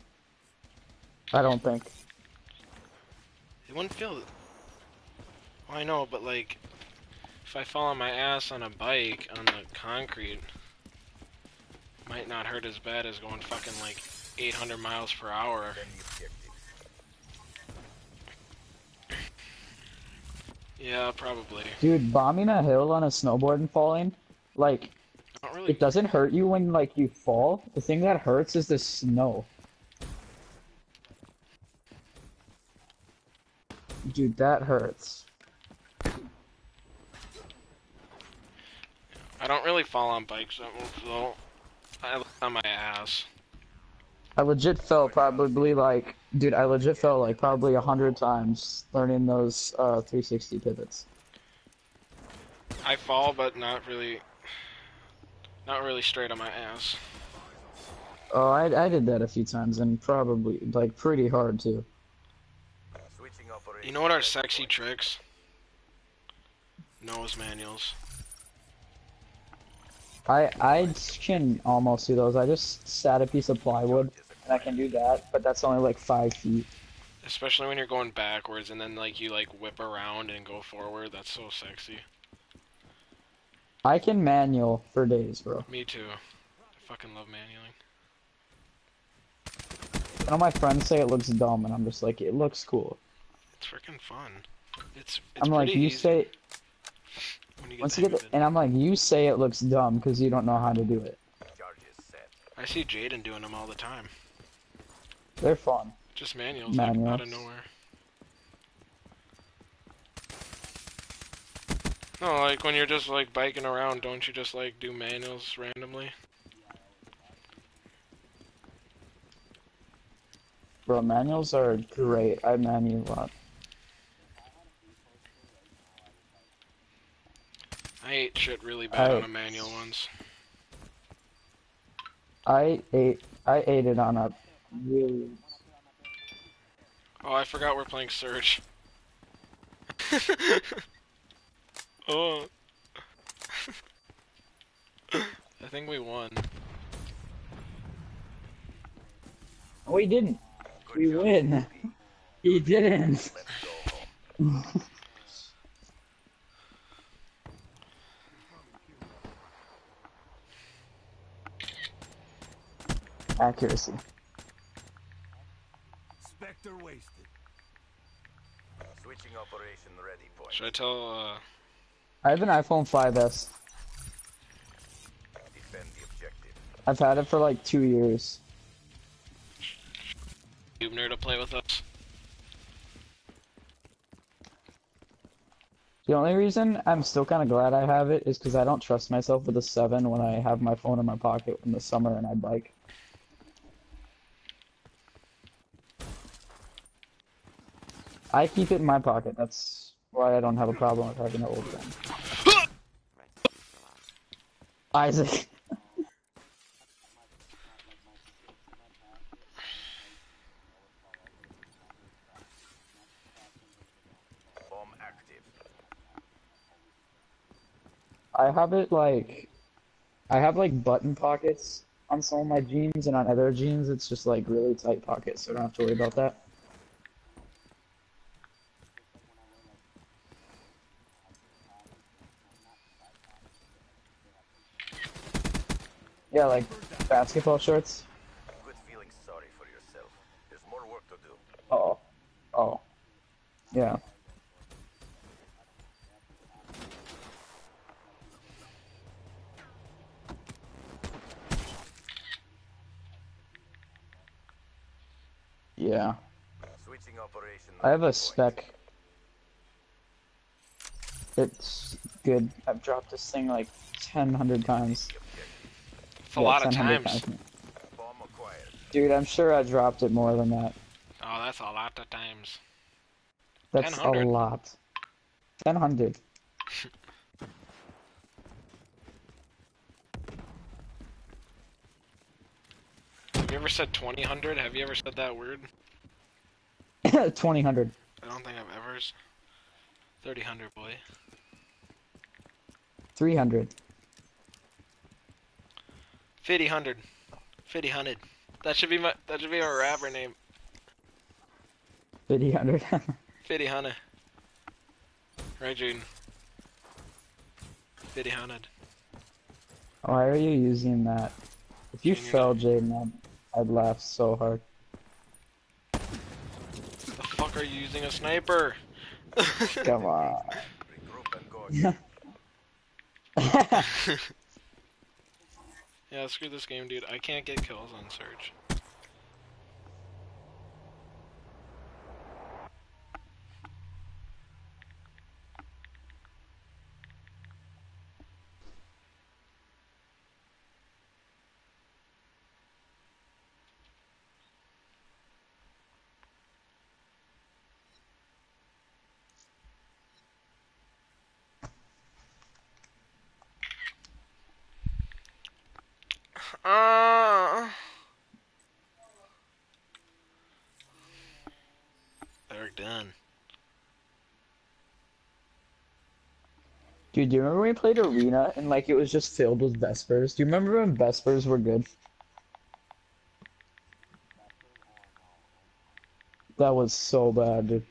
I don't think. it wouldn't feel. Well, I know, but like, if I fall on my ass on a bike on the concrete, might not hurt as bad as going fucking like eight hundred miles per hour. Defend the objective. Yeah, probably. Dude, bombing a hill on a snowboard and falling, like, Not really. it doesn't hurt you when, like, you fall. The thing that hurts is the snow. Dude, that hurts. I don't really fall on bikes that much though. I land on my ass. I legit fell probably, like, dude, I legit fell, like, probably a hundred times learning those, uh, three sixty pivots. I fall, but not really, not really straight on my ass. Oh, I, I did that a few times and probably, like, pretty hard, too. Switching operation. You know what are sexy tricks? Nose manuals. I, I can almost do those. I just sat a piece of plywood and I can do that, but that's only like five feet. Especially when you're going backwards and then like you like whip around and go forward. That's so sexy. I can manual for days, bro. Me too. I fucking love manualing. I know my friends say it looks dumb, and I'm just like, it looks cool. It's freaking fun. It's it's I'm like, pretty you easy say, when you get once the you hang get, of the, it. and I'm like, you say it looks dumb because you don't know how to do it. Charges set. I see Jaden doing them all the time. They're fun. Just manuals, like, out of Manuals. nowhere. No, like when you're just like biking around, don't you just like do manuals randomly? Bro, manuals are great. I manual a lot. I ate shit really bad I- on a manual once. I ate, I ate it on a really. Oh, I forgot we're playing Surge. Oh. I think we won. We didn't. We win. He didn't. Let's go home. Accuracy. Spectre wasted. Switching operation ready point. Should I tell, uh... I have an iPhone five S. Defend the objective. I've had it for like two years. Hubner to play with us? The only reason I'm still kind of glad I have it is because I don't trust myself with a seven when I have my phone in my pocket in the summer and I bike. I keep it in my pocket. That's why I don't have a problem with having an old gun. Isaac. Bomb active. I have it like, I have like button pockets on some of my jeans, and on other jeans it's just like really tight pockets, so I don't have to worry about that. Yeah, like basketball shorts. Quit feeling sorry for yourself. There's more work to do. Oh, oh, yeah. Yeah. Switching operation I have ready a point. spec. It's good. I've dropped this thing like ten hundred times. The objective. It's a Yeah, lot of ten hundred times. times. Bomb acquired. Dude, I'm sure I dropped it more than that. Oh, that's a lot of times. That's a ten hundred. lot. ten hundred. Have you ever said twenty hundred? Have you ever said that word? twenty hundred. I don't think I've ever. thirty hundred, boy. three hundred. fifty hundred. fifty hundred. That should be my. That should be my rapper name. fifty hundred. fifty hundred. Right, Jaden? fifty hundred. Why are you using that? If you Can you fell, Jaden, I'd, I'd laugh so hard. The fuck are you using a sniper? Come on. Regroup and go again. Yeah, screw this game, dude. I can't get kills on Surge. Uh, they're done. Dude, do you remember when we played Arena and like it was just filled with Vespers? Do you remember when Vespers were good? That was so bad, dude.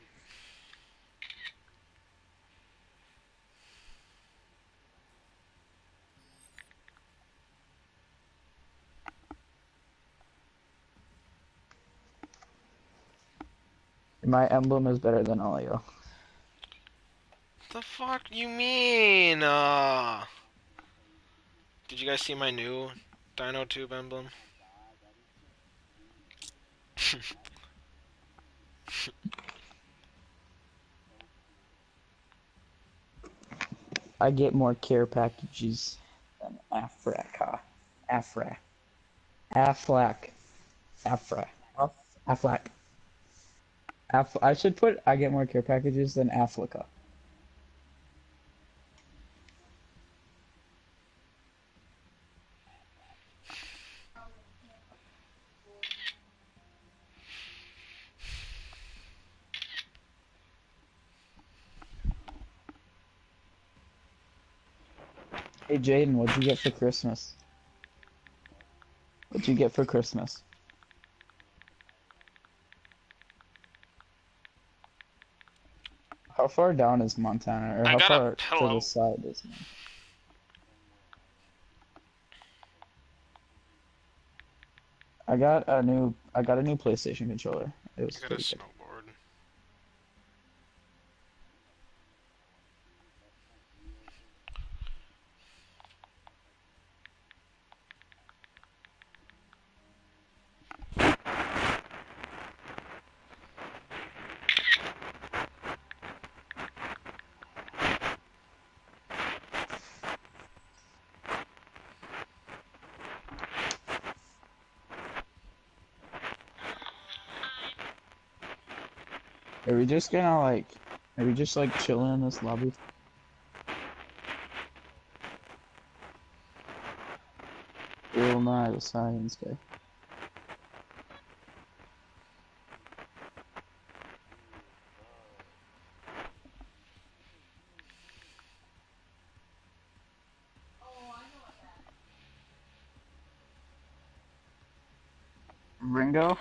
My emblem is better than all you. The fuck you mean? Uh, did you guys see my new Dino Tube emblem? I get more care packages than Africa. Afra. Aflac. Afra. Af- Aflac. Af- I should put I get more care packages than Africa. Hey Jaden, what'd you get for Christmas? What'd you get for Christmas? How far down is Montana, or I how got a far to pillow. the side is Montana? I got a new I got a new PlayStation controller. It was I got a pretty good. snowboard. Are we just gonna like, are we just like chilling in this lobby? Real nice science guy. Ringo?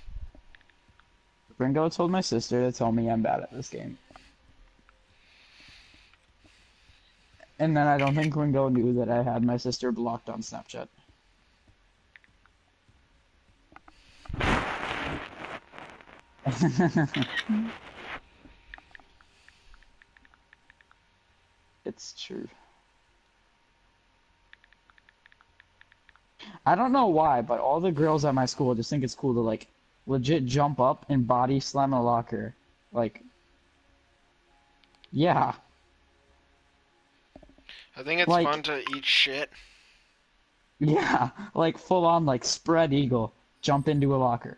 Ringo told my sister to tell me I'm bad at this game. And then I don't think Ringo knew that I had my sister blocked on Snapchat. It's true. I don't know why, but all the girls at my school just think it's cool to like legit jump up and body slam a locker. Like, yeah. I think it's Like, fun to eat shit. yeah, like full on like spread eagle, jump into a locker.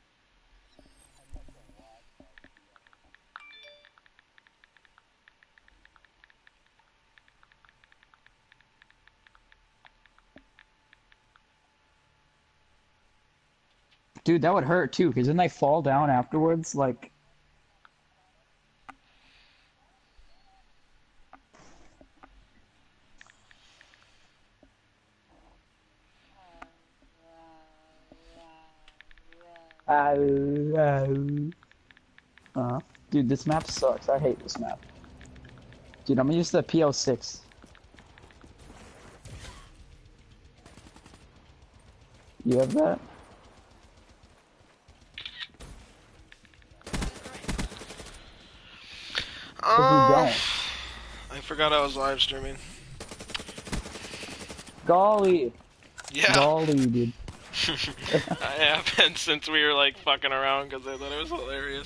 Dude, that would hurt too, because then they fall down afterwards, like... Ow, ow. Uh, dude, this map sucks. I hate this map. Dude, I'm gonna use the P O six. You have that? If you Oh, don't. I forgot I was live streaming. Golly! Yeah. Golly, dude. I have been since we were like fucking around because I thought it was hilarious.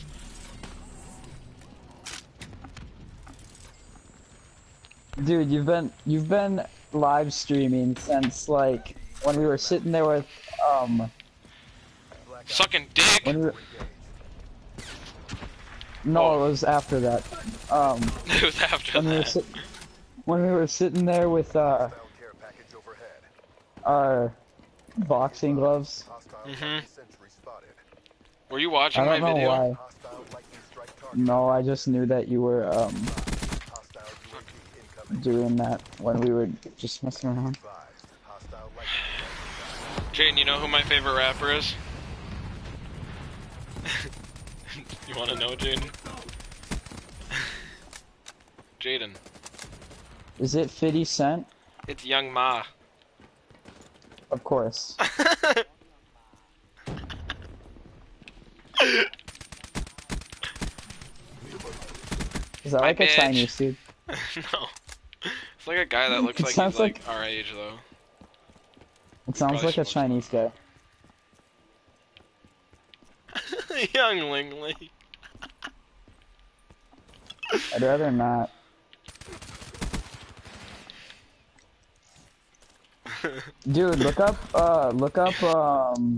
Dude, you've been you've been live streaming since like when we were sitting there with um Sucking dick. when we were, no, Oh. it was after that. Um It was after when we were that. sit, when we were sitting there with uh Bound care package overhead. our boxing gloves. Hostile Mhm. lightning sentry spotted. Were you watching I my don't know video? why. Hostile lightning strike target. No, I just knew that you were um Hostile U A V incoming. doing that when we were just messing around. Advised. Hostile lightning strike. Jaden, you know who my favorite rapper is? You want to know, Jaden? Jaden. Is it fifty Cent? It's Young Ma. Of course. Is that My like a bitch. Chinese dude? No. It's like a guy that looks It like he's sounds like, like- our age, though. It sounds Probably like a should look Chinese guy. Young Ling Ling. I'd rather not. Dude, look up, uh, look up, um...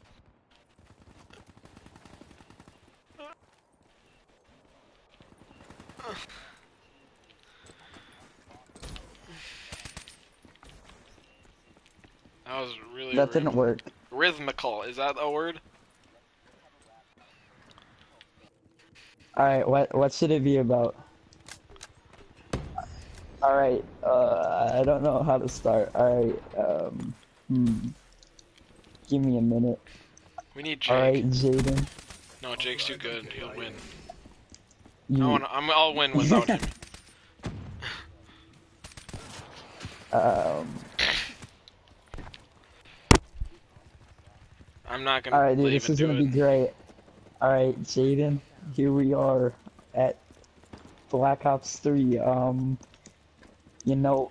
That was really that didn't rhythm- work. rhythmical. Is that a word? Alright, what, what should it be about? Alright, uh, I don't know how to start. Alright, um, hmm. Give me a minute. We need Jake. Alright, Jaden. No, Jake's too good. He'll win. You, I wanna, I'm, I'll win without him. um... I'm not gonna Alright, dude, leave this and is do gonna it. be great. Alright, Jaden, here we are at Black Ops three. Um, you know...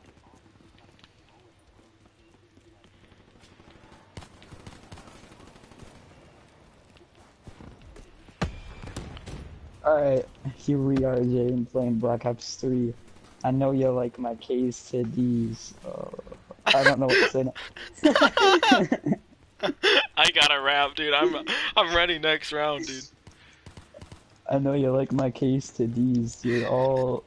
Alright, here we are, Jaden, playing Black Ops three. I know you like my K's to D's. Uh, I don't know what to say now. I got a rap, dude. I'm I'm ready next round, dude. I know you like my case to D's. You're all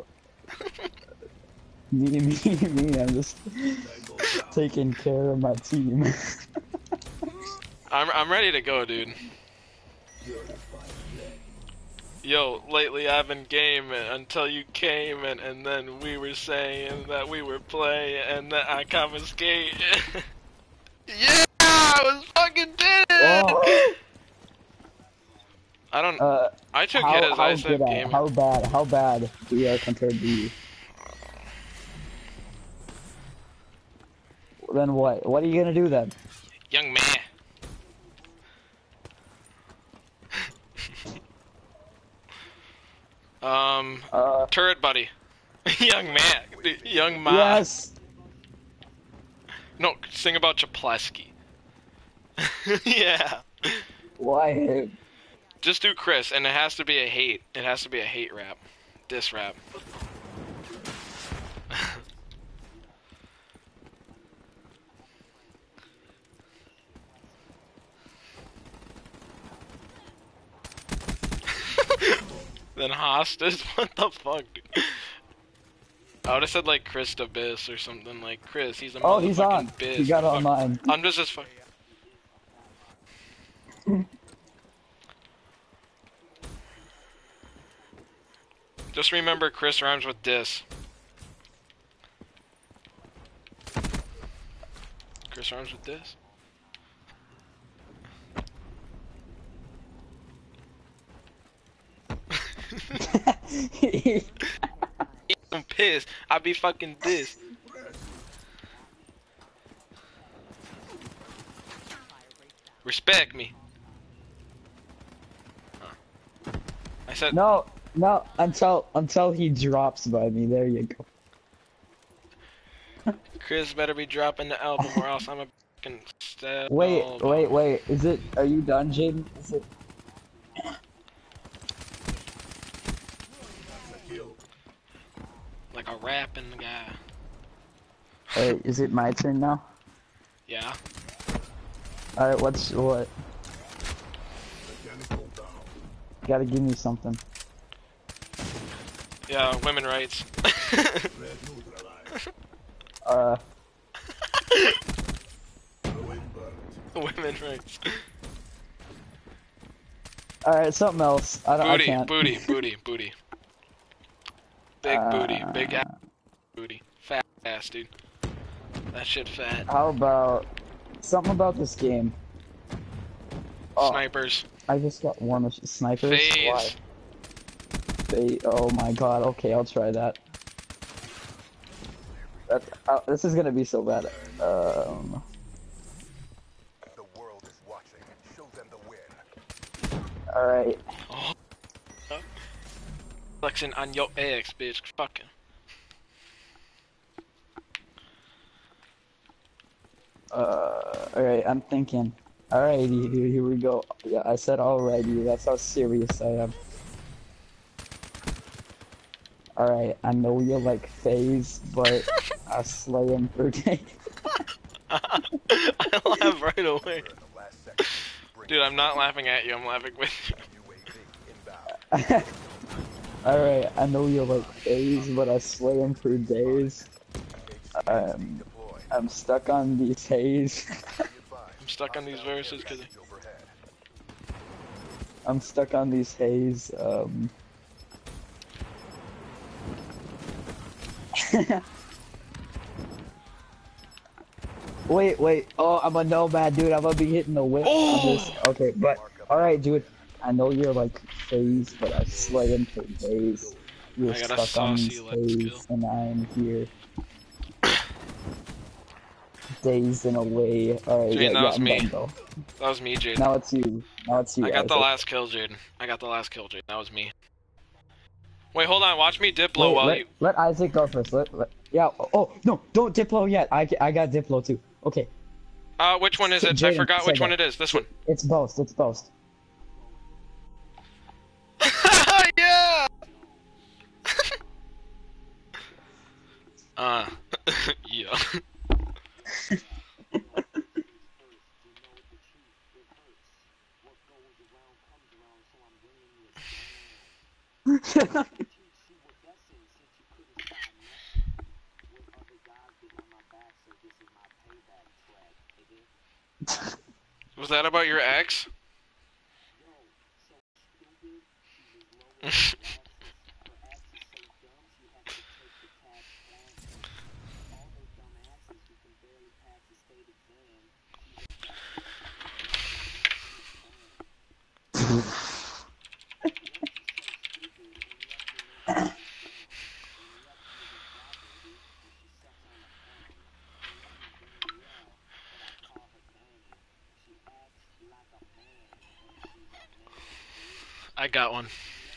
me, me, me. I'm just taking care of my team. I'm I'm ready to go, dude. Yo, lately I've been gaming until you came and, and then we were saying that we were playing and that I confiscate. Yeah, I was fucking did Oh. it! I don't. Uh, I took it how as I how good said at gaming. how bad how bad we are compared to you. Then what? What are you gonna do then? Young man. Um, Uh, turret buddy. Young man. Young ma. yes. No, sing about Chaplesky. Yeah. Why him? Just do Chris, and it has to be a hate. It has to be a hate rap. Diss rap. Then hostage? What the fuck, dude? I would've said like Chris the Biss or something like Chris, he's a Oh, he's on. motherfucking Biss. He got Fuck. online. I'm just as fuck. Just remember Chris rhymes with diss. Chris rhymes with diss? I'm pissed. I be fucking diss. Respect me. Huh. I said No, no, until until he drops by me. There you go. Chris better be dropping the album or else I'm a fucking stab. Wait, wait, wait. Is it? Are you done, Jaden? Is it? Like a rapping guy. Wait, is it my turn now? Yeah. All right. What's what? You gotta give me something. Yeah, women rights. Uh. Women rights. All right. Something else. I don't. I Booty, can't. booty, booty, booty. Big Uh, booty, big ass booty. Fat ass, dude. That shit fat. How about something about this game? Oh, Snipers. I just got one of snipers. Why? Phase. They, oh my god. Okay, I'll try that. That uh, this is gonna be so bad. Um. The world is watching. Show them the win. All right. Oh. Flexing on your ex, bitch. Fucking. Uh. All right. I'm thinking. Alrighty, dude. Here we go. Yeah, I said alrighty. That's how serious I am. Alright, I know you like phase, but I slay him for days. I laugh right away. Dude, I'm not laughing at you, I'm laughing with you. Alright, I know you like phase, but I slay him for days. Um, I'm stuck on these haze. I'm stuck on these verses because I'm stuck on these haze. Um. Wait, wait. Oh, I'm a nomad, dude. I'm gonna be hitting the whip Oh! on this. Okay, but alright, dude. I know you're like phase, but I slay him for days. You're I got a stuck on these saucy let's haze, kill. and I'm here. Dazed in a way. Alright, Jaden, yeah, that yeah, was I'm me. done, though. That was me, Jaden. Now it's you. Now it's you. I got the Isaac. last kill, Jaden. I got the last kill, Jaden. That was me. Wait, hold on. Watch me diplo Wait, while let, you... let Isaac go first. Let, let, yeah. Oh, no, don't Diplo yet. I, I got Diplo too. Okay. Uh, which one is it? Jaden, I forgot which say one that. it is. This one. It's both. It's both. Yeah! uh, yeah. Was that about your ex? I got one.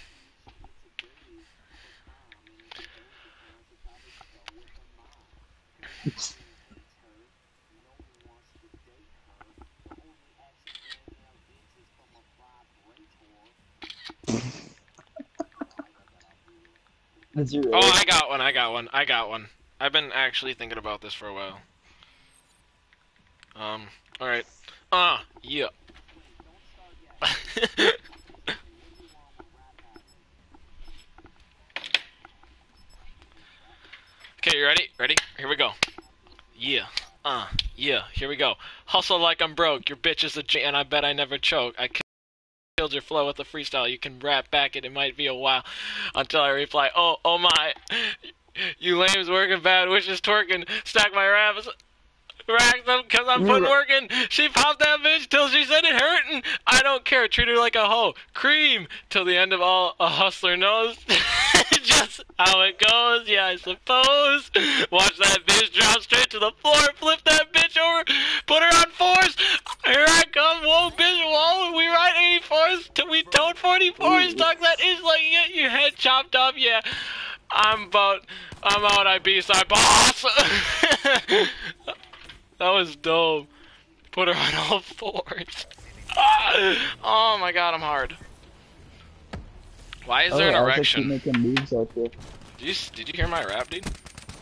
Did you Oh, really? I got one, I got one, I got one. I've been actually thinking about this for a while. Um, alright. Ah, uh, yeah. Okay, you ready? Ready? Here we go. Yeah. Uh, yeah, here we go. Hustle like I'm broke. Your bitch is a G, and I bet I never choke. I killed your flow with a freestyle. You can rap back it, it might be a while until I reply, oh, oh my. You lames working bad, wishes twerking. Stack my raps. Rack them cause I'm putting You. work in. She popped that bitch till she said it hurtin'. I don't care, treat her like a hoe. Cream till the end of all a hustler knows. Just how it goes, yeah, I suppose. Watch that bitch drop straight to the floor, flip that bitch over, put her on fours. Here I come, whoa, bitch, whoa. We ride eighty-fours till we don't forty-fours. Talk that is like you get your head chopped off, yeah. I'm about, I'm out, I beast, I boss. That was dope. Put her on all fours. Oh my god, I'm hard. Why is there an Oh, I was keep erection? making moves out there. Did you, did you hear my rap, dude?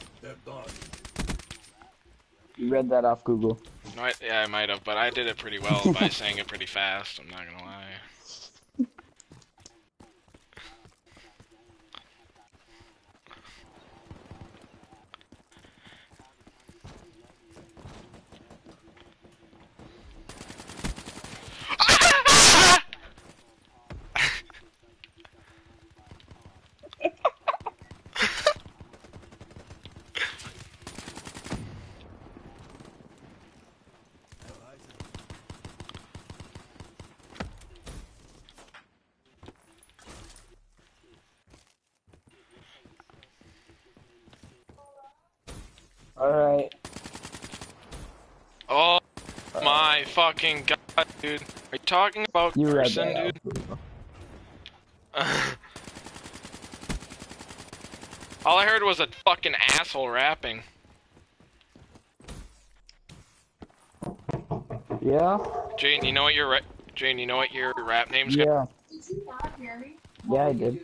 You read that off Google. No, I, yeah, I might have, but I did it pretty well by saying it pretty fast. I'm not gonna lie. Alright. Oh my fucking god, dude. Are you talking about You read Carson, that dude? off Google. All I heard was a fucking asshole rapping. Yeah? Jane, you know what your ra Jane, you know what your rap name's gonna Yeah. Yeah, I did.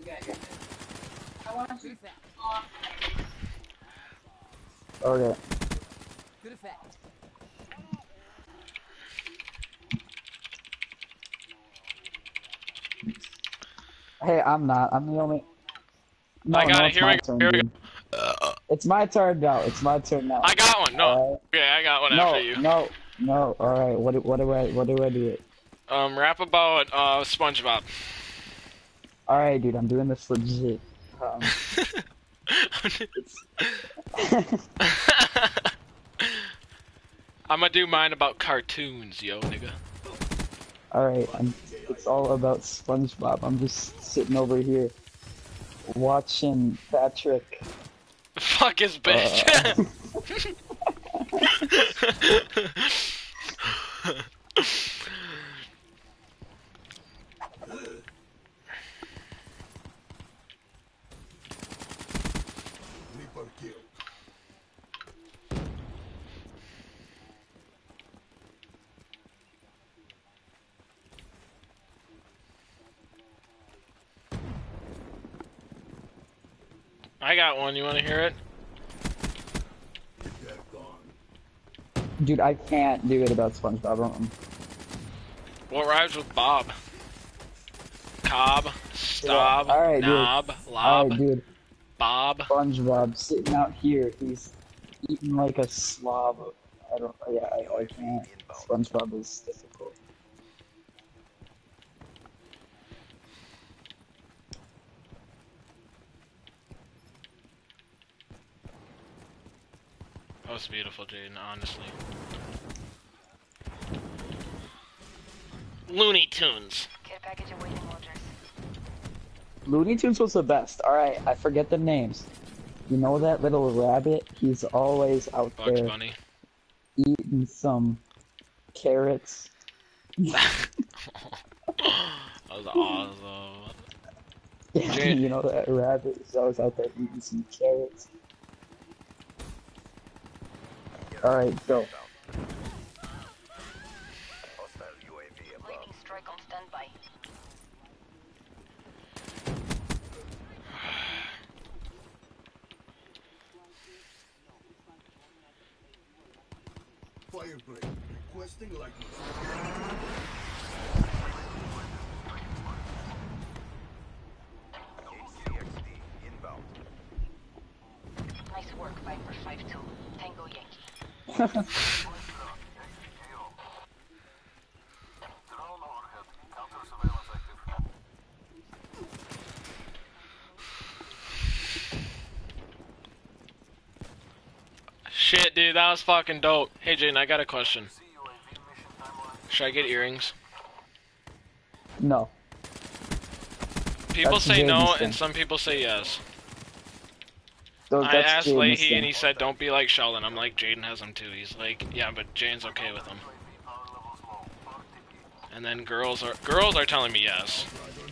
Okay. Hey, I'm not. I'm the only. No, I got no, it. it's Here we my go. turn, Here we dude. go. It's my turn now. It's my turn now. I got one. No. Alright. Okay, I got one No, after you. no, no. All right. What do, what do I what do I do it? Um, rap about uh SpongeBob. All right, dude. I'm doing this legit. Um, I'm gonna do mine about cartoons, yo, nigga. all right. I'm, it's all about SpongeBob. I'm just sitting over here watching Patrick. Fuck his bitch. Uh, Sleeper kill. I got one. You wanna hear it? dude, I can't do it about SpongeBob. Um, What rhymes with Bob? Cobb. Stob, Alright, dude. Knob, Lob, Alright, dude. Bob. SpongeBob sitting out here. He's eating like a slob. I don't. Yeah, I, I can't. SpongeBob is difficult. That was beautiful, Jaden, honestly. Looney Tunes. Care package awaiting orders. Looney Tunes was the best. Alright, I forget the names. You know that little rabbit? He's always out Bugs there Bunny. eating some carrots. That was awesome. Jane. You know that rabbit is always out there eating some carrots. Alright, go. Hostile U A V above. Lightning strike on standby. Fire break. Requesting lightning. H C X D inbound. Nice work, Viper five two. Tango Yankee. Shit, dude, that was fucking dope. Hey, Jaden, I got a question. Should I get earrings? No. People That's say no, Jaden's thing. and some people say yes. Those, I that's asked Jaden's Leahy, thing. and he said, don't be like Sheldon. I'm like, Jaden has them too. He's like, yeah, but Jaden's okay with them. And then girls are girls are telling me yes.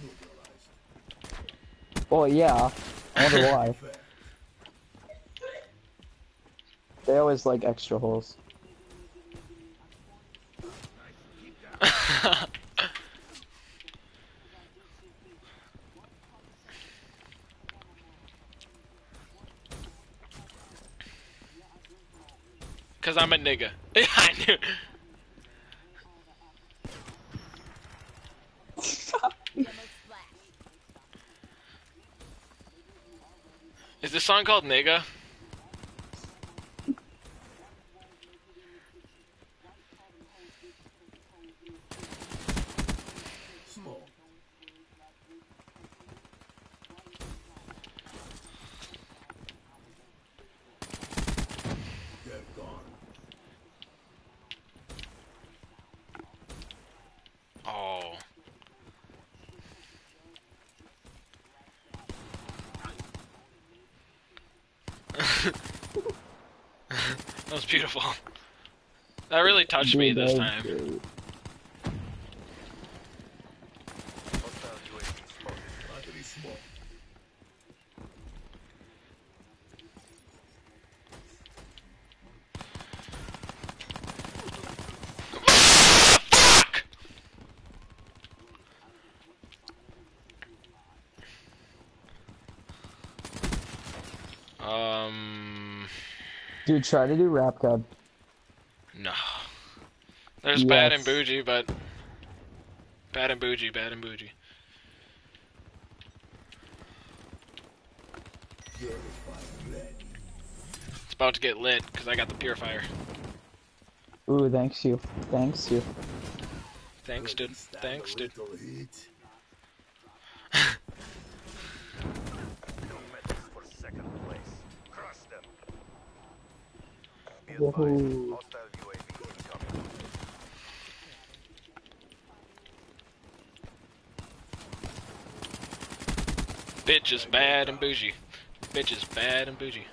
Oh yeah. I wonder why. They always like extra holes. Cause I'm a nigga. I knew. Is this song called Nigga? Small. They're gone. Oh. That was beautiful. That really touched me Dude, this that was time. great. Hostile U A V spotted. Battery small. Fuck! Um, Dude, try to do rap god. no. There's bad and Yes. bougie, but bad and bougie, bad and bougie. It's about to get lit because I got the purifier. Ooh, thanks you. Thanks you. Thanks, dude. Thanks, dude. Little heat. No medals for second place. Crush them. Be advised. Woohoo. Hostile U A V incoming. Bitch is bad and bougie. Bitch is bad and bougie.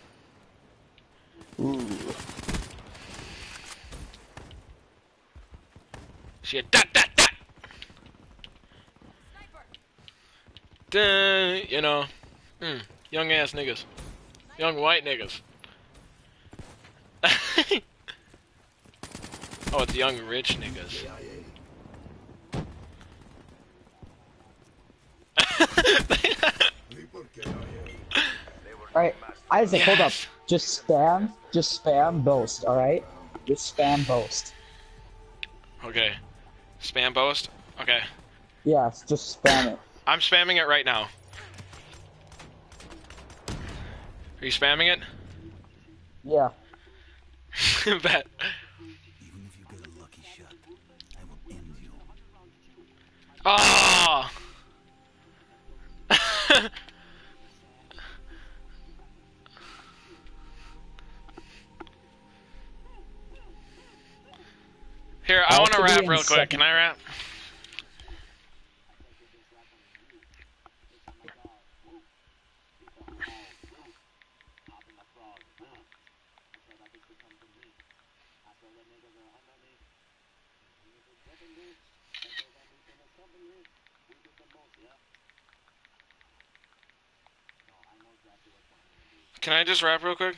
Ooh. She a dot dot dot. Dun, you know, mm, young ass niggas, young white niggas. Oh, it's young rich niggas. Alright, Isaac, hold up. Yes. Just spam, just spam boast, alright? Just spam boast. Okay, spam boast. Okay, Yeah, just spam it. I'm spamming it right now. Are you spamming it? Yeah. Bet. Even if you get a lucky shot, I will end you. Oh! Here, I I have want to to be rap in real quick. Can second. I rap? Can I just rap real quick?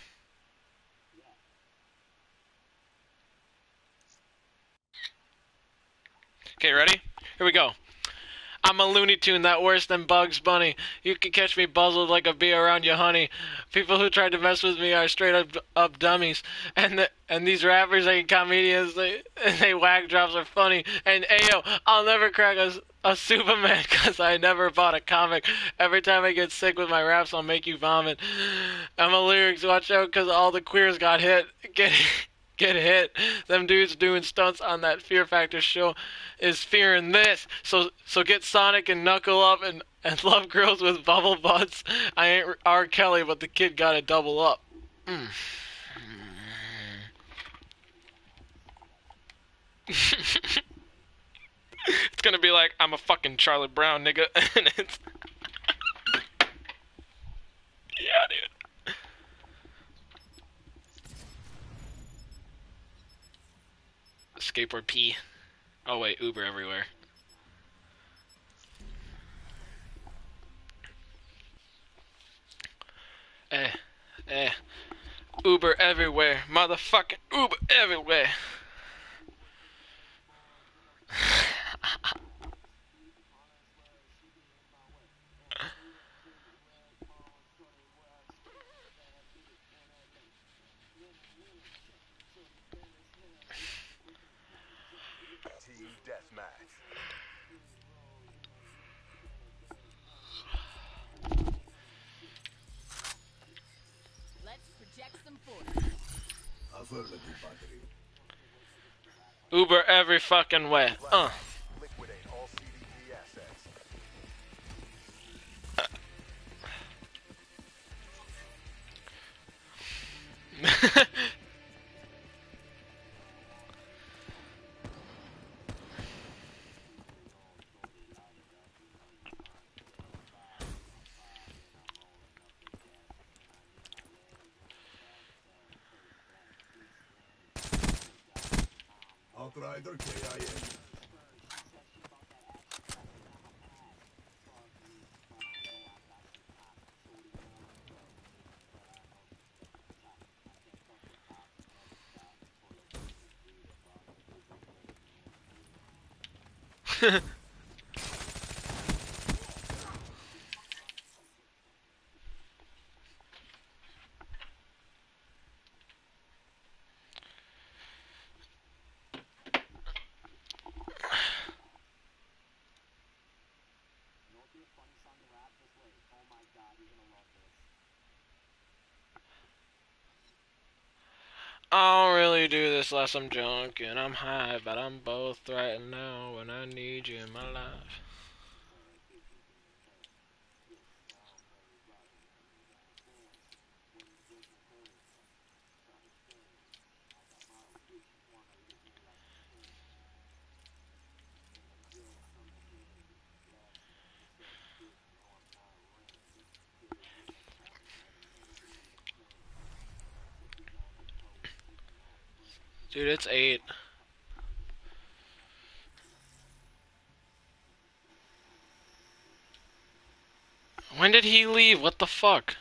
Okay, ready? Here we go. I'm a Looney Tune that worse than Bugs Bunny. You can catch me buzzled like a bee around your honey. People who tried to mess with me are straight up, up dummies. And the, and these rappers ain't comedians. They they whack drops are funny. And ayo, I'll never crack a, a Superman because I never bought a comic. Every time I get sick with my raps, I'll make you vomit. I'm a lyrics. Watch out because all the queers got hit. Get get hit. Them dudes doing stunts on that Fear Factor show is fearing this. So so get Sonic and knuckle up and, and love girls with bubble butts. I ain't R. Kelly, but the kid got to double up. Mm. It's gonna be like, I'm a fucking Charlie Brown nigga. And it's yeah, dude. Skateboard P. Oh wait, Uber everywhere. Eh, eh. Uber everywhere. Motherfucking Uber everywhere. Team deathmatch. Let's project some force. Affirmative, Padre. Uber every fucking way. Uh. Flashbang. Liquidate all C D P assets. Outrider K I N. I don't really do this unless I'm drunk and I'm high, but I'm both right now and I need you in my life. Dude, it's eight. When did he leave? What the fuck?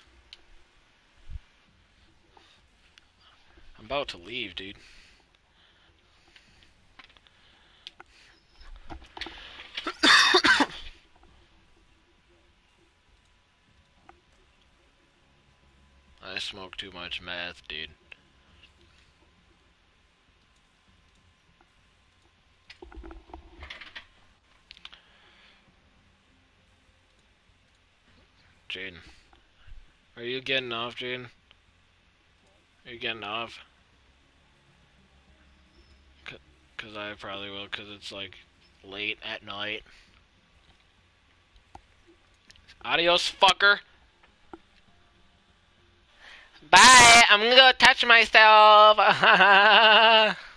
I'm about to leave, dude. I smoke too much meth, dude. Jaden? Are you getting off, Jaden? Are you getting off? Because I probably will, because it's like late at night. Adios, fucker. Bye. I'm gonna go touch myself.